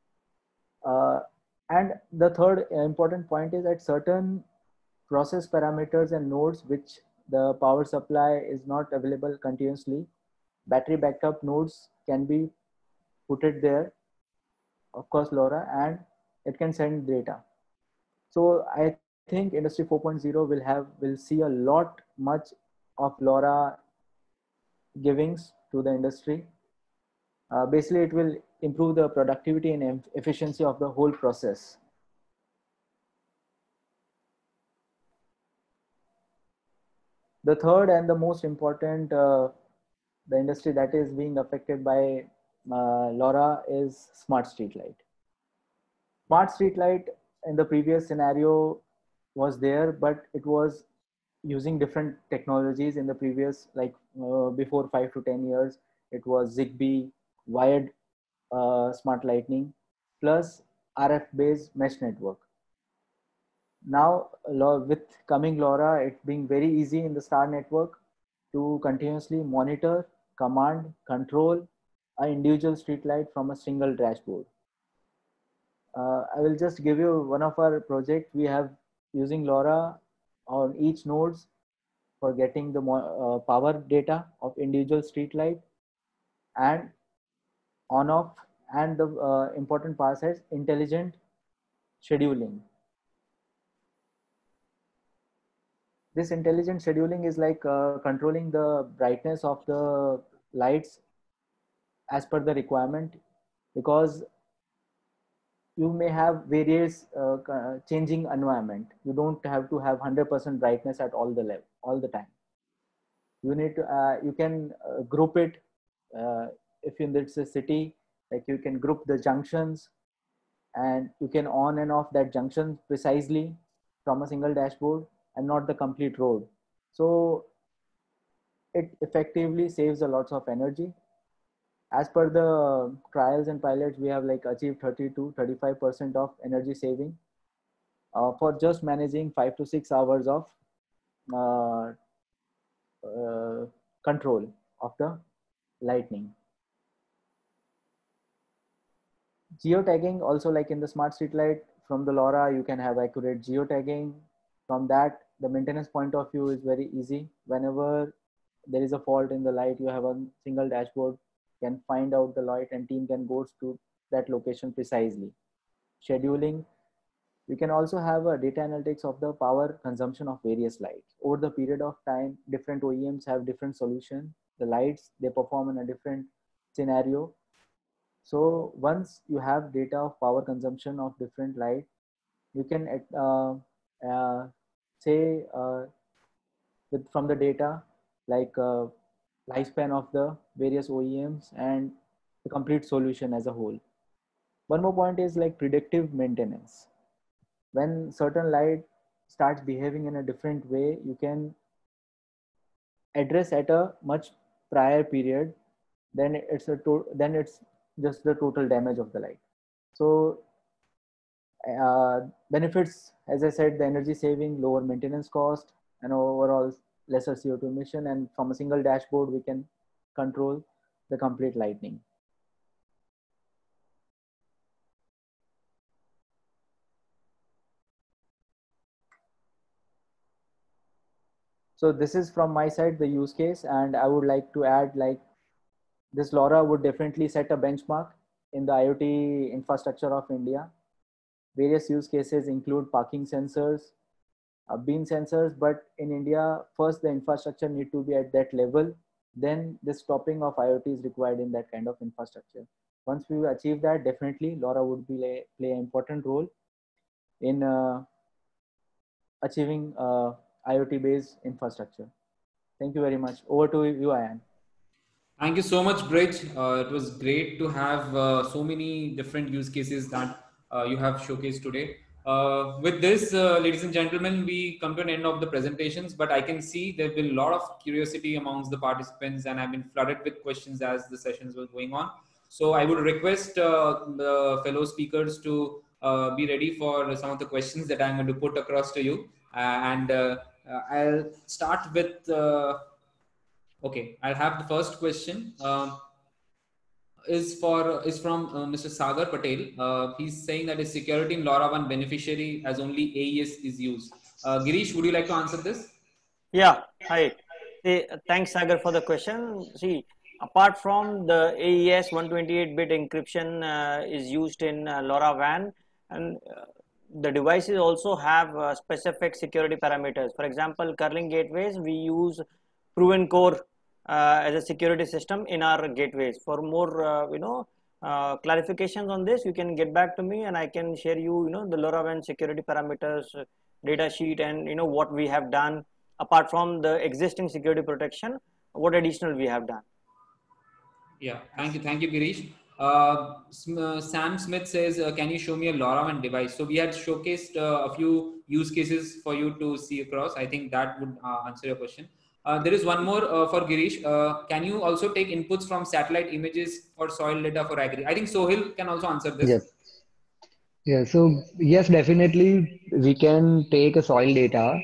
And the third important point is at certain process parameters and nodes which the power supply is not available continuously, battery backup nodes can be put it there, of course LoRa, and it can send data. So I think Industry 4.0 will see a lot much of LoRa givings to the industry. Basically, it will improve the productivity and efficiency of the whole process. The third and the most important, the industry that is being affected by LoRa is smart street light. Smart street light in the previous scenario was there, but it was using different technologies in the previous, like before 5 to 10 years. It was Zigbee, wired smart lighting, plus RF based mesh network. Now with coming LoRa, it's being very easy in the star network to continuously monitor, command, control an individual street light from a single dashboard. I will just give you one of our project. We have using LoRa on each nodes for getting the power data of individual street light and on off, and the important part is intelligent scheduling. This intelligent scheduling is like controlling the brightness of the lights as per the requirement, because you may have various changing environment. You don't have to have 100% brightness at all the time. You need to you can group it. If in this a city, like you can group the junctions, and you can on and off that junction precisely from a single dashboard and not the complete road. So it effectively saves a lot of energy. As per the trials and pilots, we have like achieved 30 to 35% of energy saving for just managing 5 to 6 hours of control of the lightning. Geotagging also, like in the smart street light, from the LoRa you can have accurate geotagging. From that, the maintenance point of view is very easy. Whenever there is a fault in the light, you have a single dashboard, can find out the light and team can go to that location precisely. Scheduling, we can also have a data analytics of the power consumption of various lights. Over the period of time, different OEMs have different solution. The lights, they perform in a different scenario. So once you have data of power consumption of different light, you can say from the data, like lifespan of the various OEMs and the complete solution as a whole. One more point is like predictive maintenance. When certain light starts behaving in a different way, you can address at a much prior period. Then it's just the total damage of the light. So benefits, as I said, the energy saving, lower maintenance cost, and overall lesser CO2 emission. And from a single dashboard, we can control the complete lighting. So this is from my side, the use case, and I would like to add, like, this LoRa would definitely set a benchmark in the IoT infrastructure of India. Various use cases include parking sensors, beam sensors, but in India, first the infrastructure need to be at that level. Then the stopping of IoT is required in that kind of infrastructure. Once we achieve that, definitely LoRa would play an important role in achieving IoT-based infrastructure. Thank you very much. Over to you, Ayan. Thank you so much, Bridge. It was great to have so many different use cases that you have showcased today. With this, ladies and gentlemen, we come to an end of the presentations, but I can see there's been a lot of curiosity amongst the participants, and I've been flooded with questions as the sessions were going on. So I would request the fellow speakers to be ready for some of the questions that I'm going to put across to you. I'll start with, okay, I'll have the first question. Is from Mr. Sagar Patel. He's saying that his security in LoRaWAN beneficiary as only AES is used. Girish, would you like to answer this? Yeah, hi. Thanks, Sagar, for the question. See, apart from the AES 128-bit encryption is used in LoRaWAN, and the devices also have specific security parameters. For example, curling gateways, we use proven core as a security system in our gateways. For more, clarifications on this, you can get back to me, and I can share you, the LoRaWAN security parameters data sheet, and what we have done apart from the existing security protection, what additional we have done. Yeah, thank you, Girish. Sam Smith says, can you show me a LoRaWAN device? So we had showcased a few use cases for you to see across. I think that would answer your question. There is one more for Girish. Can you also take inputs from satellite images for soil data for agri? I think Sohil can also answer this. Yes. Yeah. So yes, definitely we can take a soil data.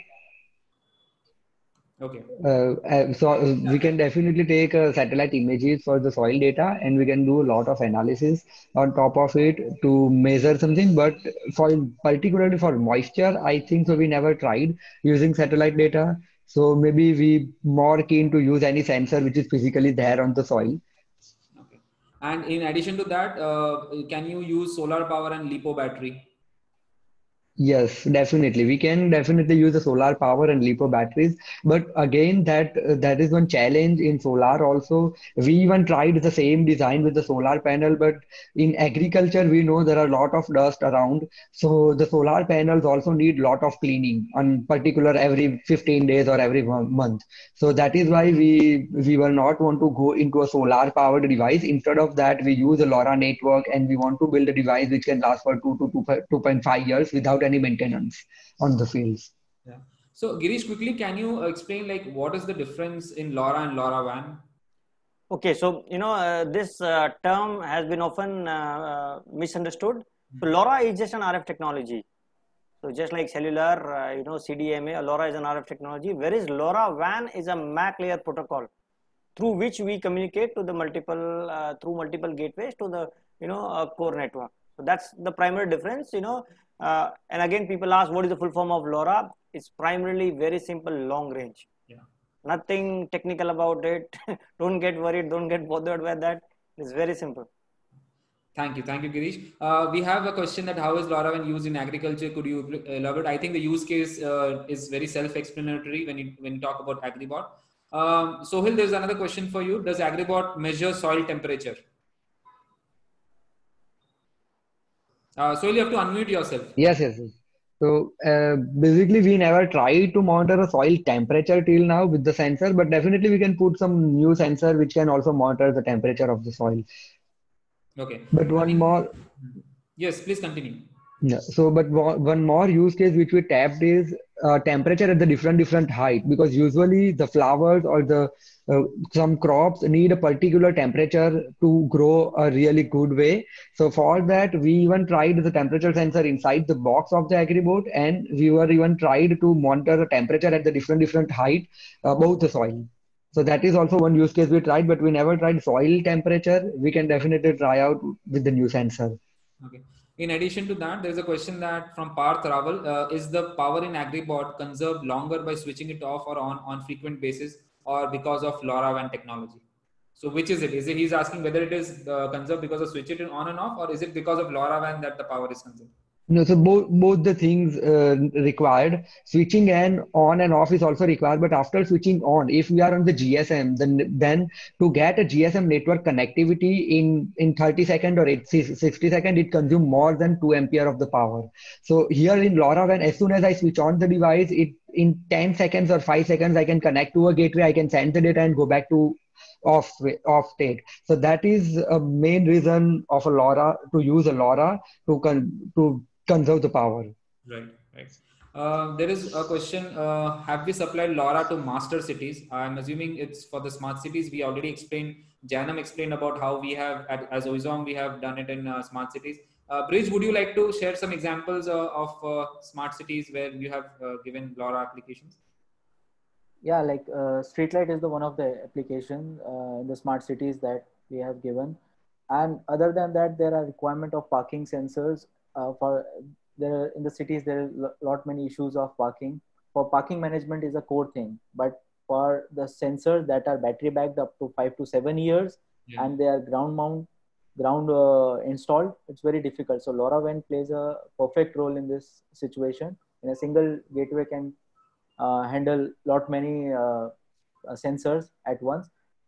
Okay. So we can definitely take satellite images for the soil data, and we can do a lot of analysis on top of it to measure something. But for particularly for moisture, I think so we never tried using satellite data. So maybe we more keen to use any sensor which is physically there on the soil. Okay. And in addition to that, can you use solar power and LiPo battery? Yes, definitely. We can definitely use the solar power and LiPo batteries, but again, that is one challenge in solar also. We even tried the same design with the solar panel, but in agriculture, we know there are a lot of dust around. So the solar panels also need lot of cleaning, on particular every 15 days or every month. So that is why we will not want to go into a solar powered device. Instead of that, we use a LoRa network, and we want to build a device which can last for 2.5 years without any maintenance on the fields. Yeah. So Girish, quickly, can you explain like what is the difference in LoRa and LoRaWAN? Okay, so this term has been often misunderstood. So LoRa is just an RF technology. So just like cellular, CDMA, LoRa is an RF technology. Whereas LoRaWAN is a MAC layer protocol through which we communicate to the through multiple gateways to the core network. So that's the primary difference. And again, people ask what is the full form of LoRa. It's primarily very simple, long range. Yeah. Nothing technical about it. Don't get worried. Don't get bothered by that. It's very simple. Thank you, Girish. We have a question that how is LoRaWAN used in agriculture? Could you elaborate? I think the use case is very self-explanatory when you talk about AgriBot. Sohil, there's another question for you. Does AgriBot measure soil temperature? Sohil, you have to unmute yourself. Yes. So basically, we never tried to monitor a soil temperature till now with the sensor, but definitely we can put some new sensor which can also monitor the temperature of the soil. Okay. But one more. Yes, please continue. Yeah. So, but one more use case which we tapped is temperature at the different height, because usually the flowers or the some crops need a particular temperature to grow a really good way. So for that, we even tried the temperature sensor inside the box of the AgriBot, and we were even tried to monitor the temperature at the different height above the soil. So that is also one use case we tried, but we never tried soil temperature. We can definitely try out with the new sensor. Okay. In addition to that, there's a question that from Parth Raval, is the power in AgriBot conserved longer by switching it off or on frequent basis, or because of LoRaWAN technology? So which is it? Is it he's asking whether it is conserved because of switch it on and off, or is it because of LoRaWAN that the power is conserved? No, so both the things required. Switching on and off is also required. But after switching on, if we are on the GSM, then to get a GSM network connectivity in 30 seconds or 60 seconds, it consumes more than 2 ampere of the power. So here in LoRaWAN, as soon as I switch on the device, it in 10 seconds or 5 seconds, I can connect to a gateway, I can send the data and go back to off state. So that is a main reason of a LoRa, to use a LoRa to conserve the power. Right. There is a question. Have we supplied LoRa to master cities? I'm assuming it's for the smart cities. We already explained, Janam explained about how we have, as Oizom, we have done it in smart cities. Bridge, would you like to share some examples of smart cities where you have given LoRa applications? Yeah, like Streetlight is the one of the application in the smart cities that we have given. And other than that, there are requirement of parking sensors for there in the cities. There are lot many issues of parking. For parking management is a core thing, but for the sensors that are battery backed up to 5 to 7 years, Yeah. and they are ground installed, it's very difficult. So LoRaWAN plays a perfect role in this situation. In a single gateway can handle lot many sensors at once.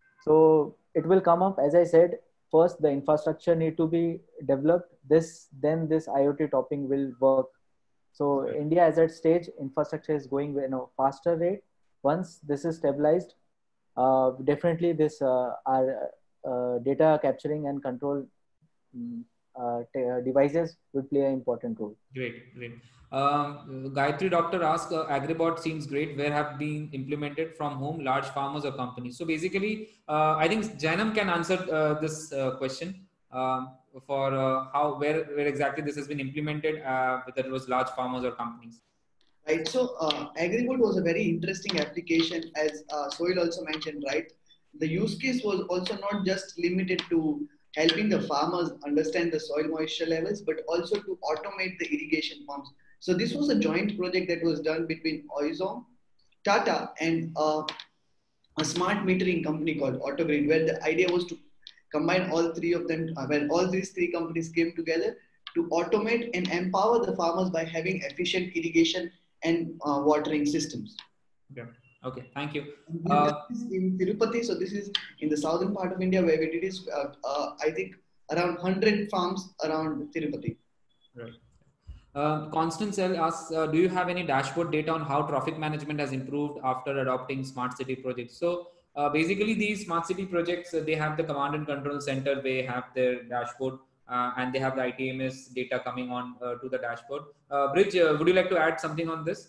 So it will come up, as I said, first the infrastructure need to be developed, then this IoT topping will work. So Okay. India is at stage, infrastructure is going faster rate. Once this is stabilized, definitely this our data capturing and control devices would play an important role. Great, great. Gayatri Doctor asked, Agribot seems great. Where have been implemented, from whom, large farmers or companies? So basically, I think Janam can answer this question for where exactly this has been implemented, whether it was large farmers or companies. Right. So Agribot was a very interesting application, as Soil also mentioned. Right. The use case was also not just limited to helping the farmers understand the soil moisture levels, but also to automate the irrigation pumps. So this was a joint project that was done between Oizom, Tata, and a smart metering company called AutoGrid, where the idea was to combine all three of them, when all these three companies came together to automate and empower the farmers by having efficient irrigation and watering systems. Yeah. Okay. Thank you. This is in Tirupati, so this is in the southern part of India, where we did is, I think, around 100 farms around Tirupati. Right. Constance L asks, do you have any dashboard data on how traffic management has improved after adopting smart city projects? So basically these smart city projects, they have the command and control center, they have their dashboard and they have the ITMS data coming on to the dashboard. Bridge, would you like to add something on this?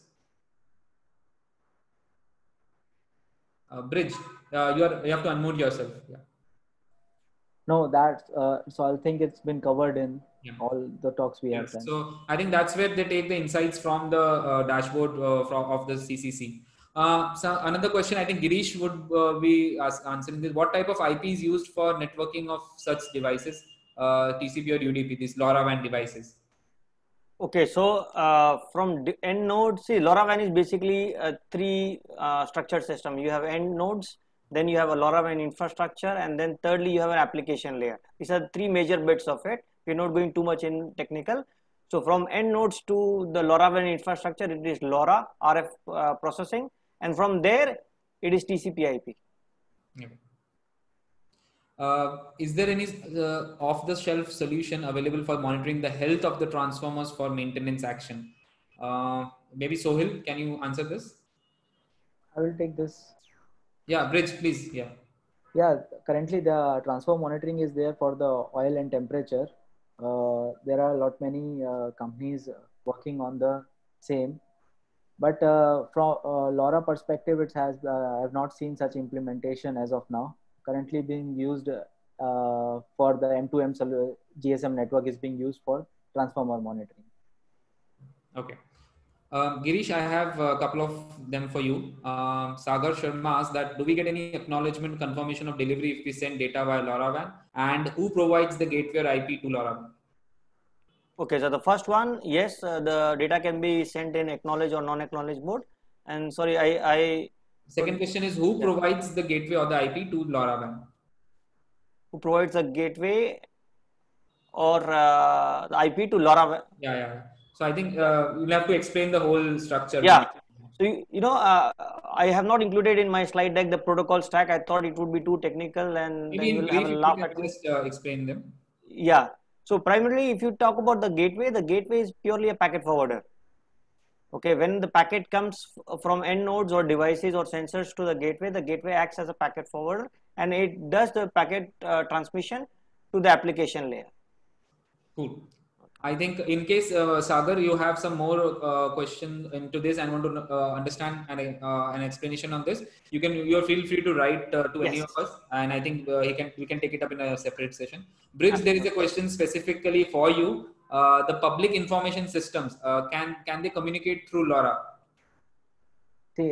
Bridge, you have to unmute yourself. Yeah. No, that's so I think it's been covered in all the talks we have done. So I think that's where they take the insights from the dashboard of the CCC. So another question, I think Girish would be answering this. What type of IP is used for networking of such devices, TCP or UDP, these LoRaWAN devices? Okay, so from end nodes, see, LoRaWAN is basically a three structured system. You have end nodes, then you have a LoRaWAN infrastructure, and then thirdly you have an application layer. These are three major bits of it. We're not going too much in technical. So from end nodes to the LoRaWAN infrastructure, it is LoRa RF processing, and from there it is TCP/IP. Yeah. Is there any off-the-shelf solution available for monitoring the health of the transformers for maintenance action? Maybe Sohil, can you answer this? I will take this. Yeah, Bridge, please. Yeah. Yeah, currently the transformer monitoring is there for the oil and temperature. There are many companies working on the same, but from LoRa perspective, it has I have not seen such implementation as of now. Currently being used for the M2M GSM network is being used for transformer monitoring. Okay. Girish, I have a couple of them for you. Sagar Sharma asks that, do we get any acknowledgement confirmation of delivery if we send data via LoRaWAN? And who provides the gateway or IP to LoRaWAN? Okay, so the first one, yes, the data can be sent in acknowledge or non-acknowledge mode. And sorry, Second question is, who provides the gateway or the IP to LoRaWAN? Who provides the gateway or the IP to LoRaWAN? Yeah. So I think you'll have to explain the whole structure. Yeah. So, I have not included in my slide deck the protocol stack. I thought it would be too technical and maybe then in you'll have a brief, laugh you at can me. just explain them. Yeah. So primarily, if you talk about the gateway is purely a packet forwarder. Okay, when the packet comes from end nodes or devices or sensors to the gateway acts as a packet forwarder and it does the packet transmission to the application layer. Cool. I think in case Sagar, you have some more question into this and want to understand an explanation on this, you're feel free to write to any of us, and I think we can take it up in a separate session. Bridge, there is a question specifically for you. The public information systems, can they communicate through LoRa? See,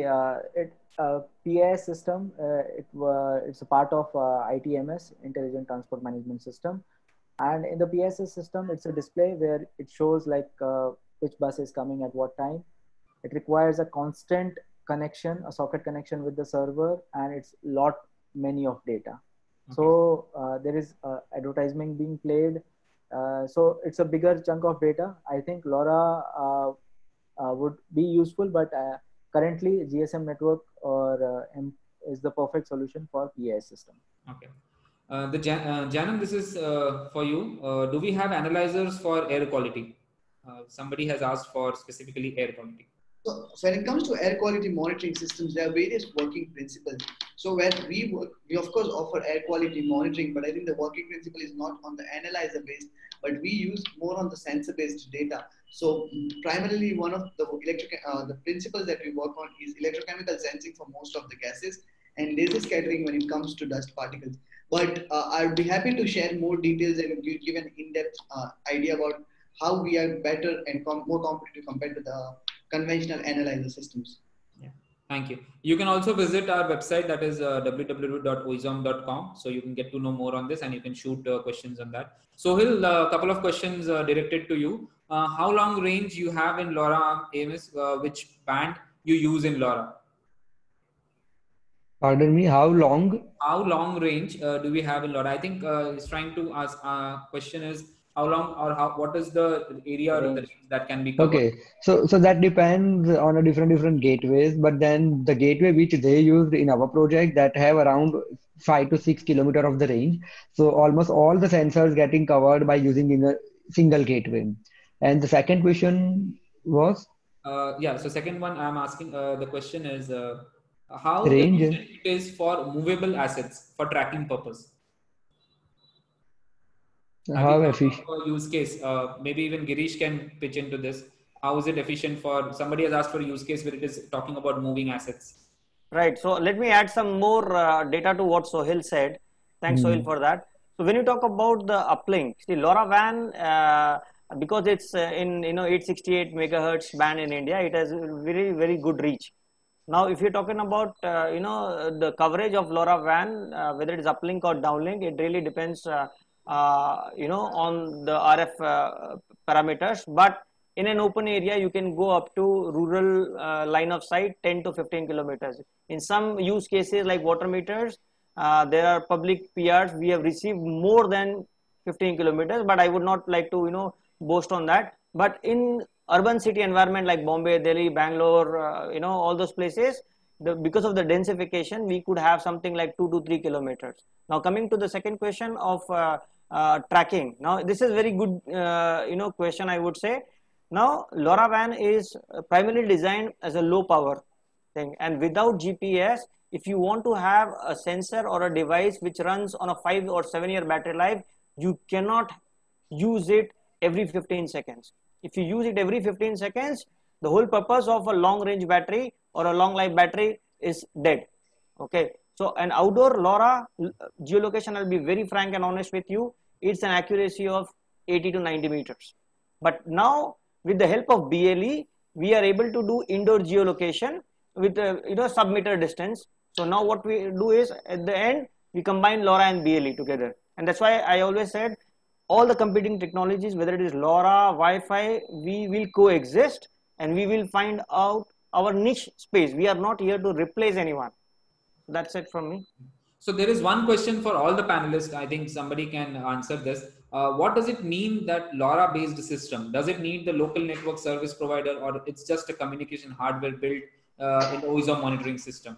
PIS system, it's a part of ITMS, Intelligent Transport Management System. And in the PSS system, it's a display where it shows like which bus is coming at what time. It requires a constant connection, a socket connection with the server, and it's many of data. Okay. So there is advertisement being played. So it's a bigger chunk of data. I think LoRa would be useful, but currently GSM network or is the perfect solution for PIS system. Okay. Janam, this is for you. Do we have analyzers for air quality? Somebody has asked for specifically air quality. So when it comes to air quality monitoring systems, there are various working principles. So where we work, we of course offer air quality monitoring, but I think the working principle is not on the analyzer based, but we use more on the sensor based data. So primarily one of the the principles that we work on is electrochemical sensing for most of the gases and laser scattering when it comes to dust particles. But I'd be happy to share more details and give an in-depth idea about how we are better and more competitive compared to the conventional analyzer systems. Yeah. Thank you. You can also visit our website, that is www.oizom.com. So you can get to know more on this and you can shoot questions on that. Sohil, a couple of questions directed to you. How long range you have in LoRa AMS, which band you use in LoRa? Pardon me, how long? How long range do we have in LoRa? I think he's trying to ask, question is how long or what is the area Range. that can be covered? Okay, so that depends on a different gateways, but then the gateway which they used in our project that have around 5 to 6 kilometer of the range. So almost all the sensors getting covered by using in a single gateway. And the second question was Yeah, so second one I'm asking, the question is how range. efficient it is for movable assets for tracking purpose. Have you How thought efficient? of a use case? Maybe even Girish can pitch into this. How is it efficient for somebody has asked for a use case where it is talking about moving assets? Right. So let me add some more data to what Sohail said. Thanks, Sohail, for that. So when you talk about the uplink, see LoRaWAN, because it's in 868 megahertz band in India, it has very good reach. Now, if you're talking about the coverage of LoRaWAN, whether it is uplink or downlink, it really depends on the RF parameters. But in an open area, you can go up to rural line of sight 10 to 15 kilometers. In some use cases like water meters, there are public PRs. We have received more than 15 kilometers, but I would not like to boast on that. But in urban city environment like Bombay, Delhi, Bangalore, all those places, because of the densification, we could have something like 2 to 3 kilometers. Now coming to the second question of tracking. Now this is very good question, I would say. Now LoRaWAN is primarily designed as a low power thing, and without GPS, if you want to have a sensor or a device which runs on a 5 or 7 year battery life, you cannot use it every 15 seconds. If you use it every 15 seconds, the whole purpose of a long range battery or a long life battery is dead. Okay, so an outdoor LoRa geolocation, I'll be very frank and honest with you, it's an accuracy of 80 to 90 meters. But now with the help of BLE, we are able to do indoor geolocation with sub-meter distance. So now what we do is at the end, we combine LoRa and BLE together. And that's why I always said all the competing technologies, whether it is LoRa, Wi-Fi, we will coexist and we will find out our niche space. We are not here to replace anyone. That's it from me. So there is one question for all the panelists. I think somebody can answer this. What does it mean that LoRa based system? Does it need the local network service provider, or it's just a communication hardware built in OISOM monitoring system?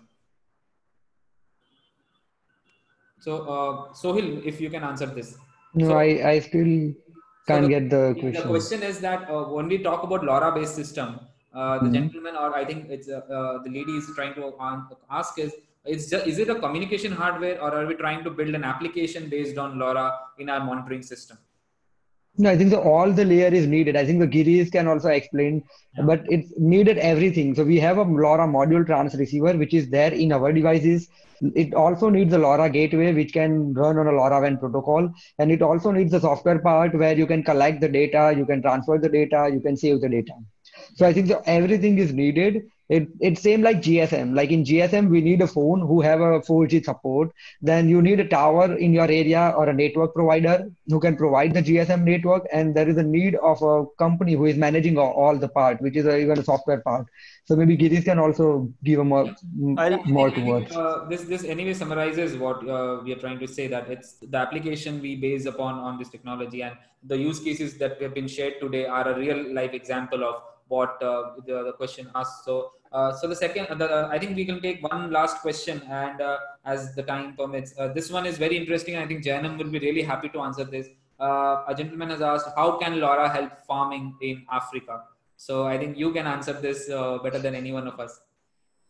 So Sohil, if you can answer this. No, So, I still can't get the the question. question is that when we talk about LoRa based system, the gentleman, or I think it's the lady is trying to ask is it a communication hardware, or are we trying to build an application based on LoRa in our monitoring system? No, I think all the layer is needed. I think the Girish can also explain, but it's needed everything. So we have a LoRa module trans receiver, which is there in our devices. It also needs a LoRa gateway, which can run on a LoRaWAN protocol. And it also needs the software part where you can collect the data, you can transfer the data, you can save the data. So I think everything is needed. It's same like GSM. Like in GSM, we need a phone who have a 4G support. Then you need a tower in your area or a network provider who can provide the GSM network. And there is a need of a company who is managing all the part, which is even a software part. So maybe Girish can also give a more towards. This anyway summarizes what we are trying to say, that it's the application we base on this technology, and the use cases that have been shared today are a real life example of what the question asks. So the second, I think we can take one last question, and as the time permits, this one is very interesting. I think Jayanam will be really happy to answer this. A gentleman has asked, how can LoRa help farming in Africa? So I think you can answer this better than any one of us.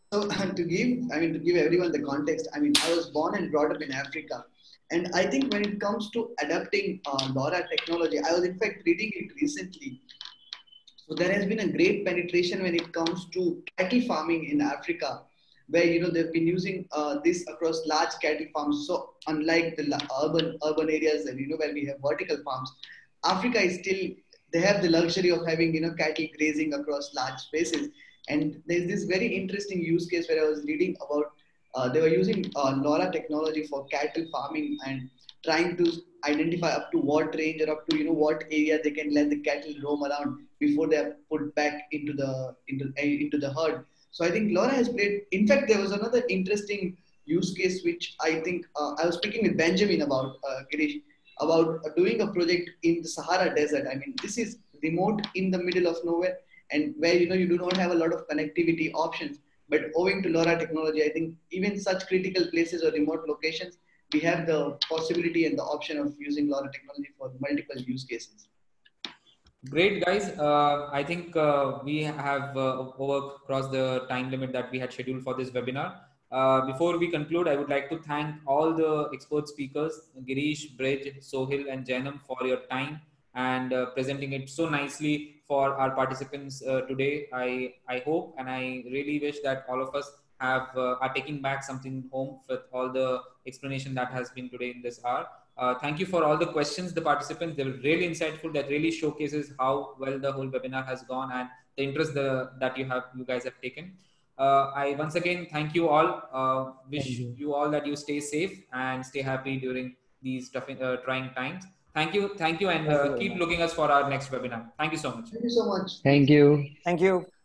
So to give everyone the context, I mean, I was born and brought up in Africa, and I think when it comes to adapting LoRa technology, I was in fact reading it recently. So there has been a great penetration when it comes to cattle farming in Africa, where they've been using this across large cattle farms. So unlike the urban areas that where we have vertical farms, Africa is still, they have the luxury of having cattle grazing across large spaces. And there's this very interesting use case where I was reading about they were using LoRa technology for cattle farming and trying to identify up to what range or up to what area they can let the cattle roam around before they are put back into the herd. So I think LoRa has played. In fact, there was another interesting use case which I think I was speaking with Benjamin about, Girish, about doing a project in the Sahara Desert. I mean, this is remote in the middle of nowhere, and where you do not have a lot of connectivity options. But owing to LoRa technology, I think even such critical places or remote locations, we have the possibility and the option of using LoRa technology for multiple use cases. Great, guys. I think we have crossed the time limit that we had scheduled for this webinar. Before we conclude, I would like to thank all the expert speakers, Girish, Bridge, Sohil, and Jainam, for your time and presenting it so nicely for our participants today. I hope and I really wish that all of us are taking back something home with all the explanation that has been today in this hour. Thank you for all the questions, the participants. They were really insightful. That really showcases how well the whole webinar has gone and the interest that you guys have taken. I once again thank you all. Wish you all that you stay safe and stay happy during these tough, trying times. Thank you, and keep looking us for our next webinar. Thank you so much. Thank you so much. Thank you. Thank you.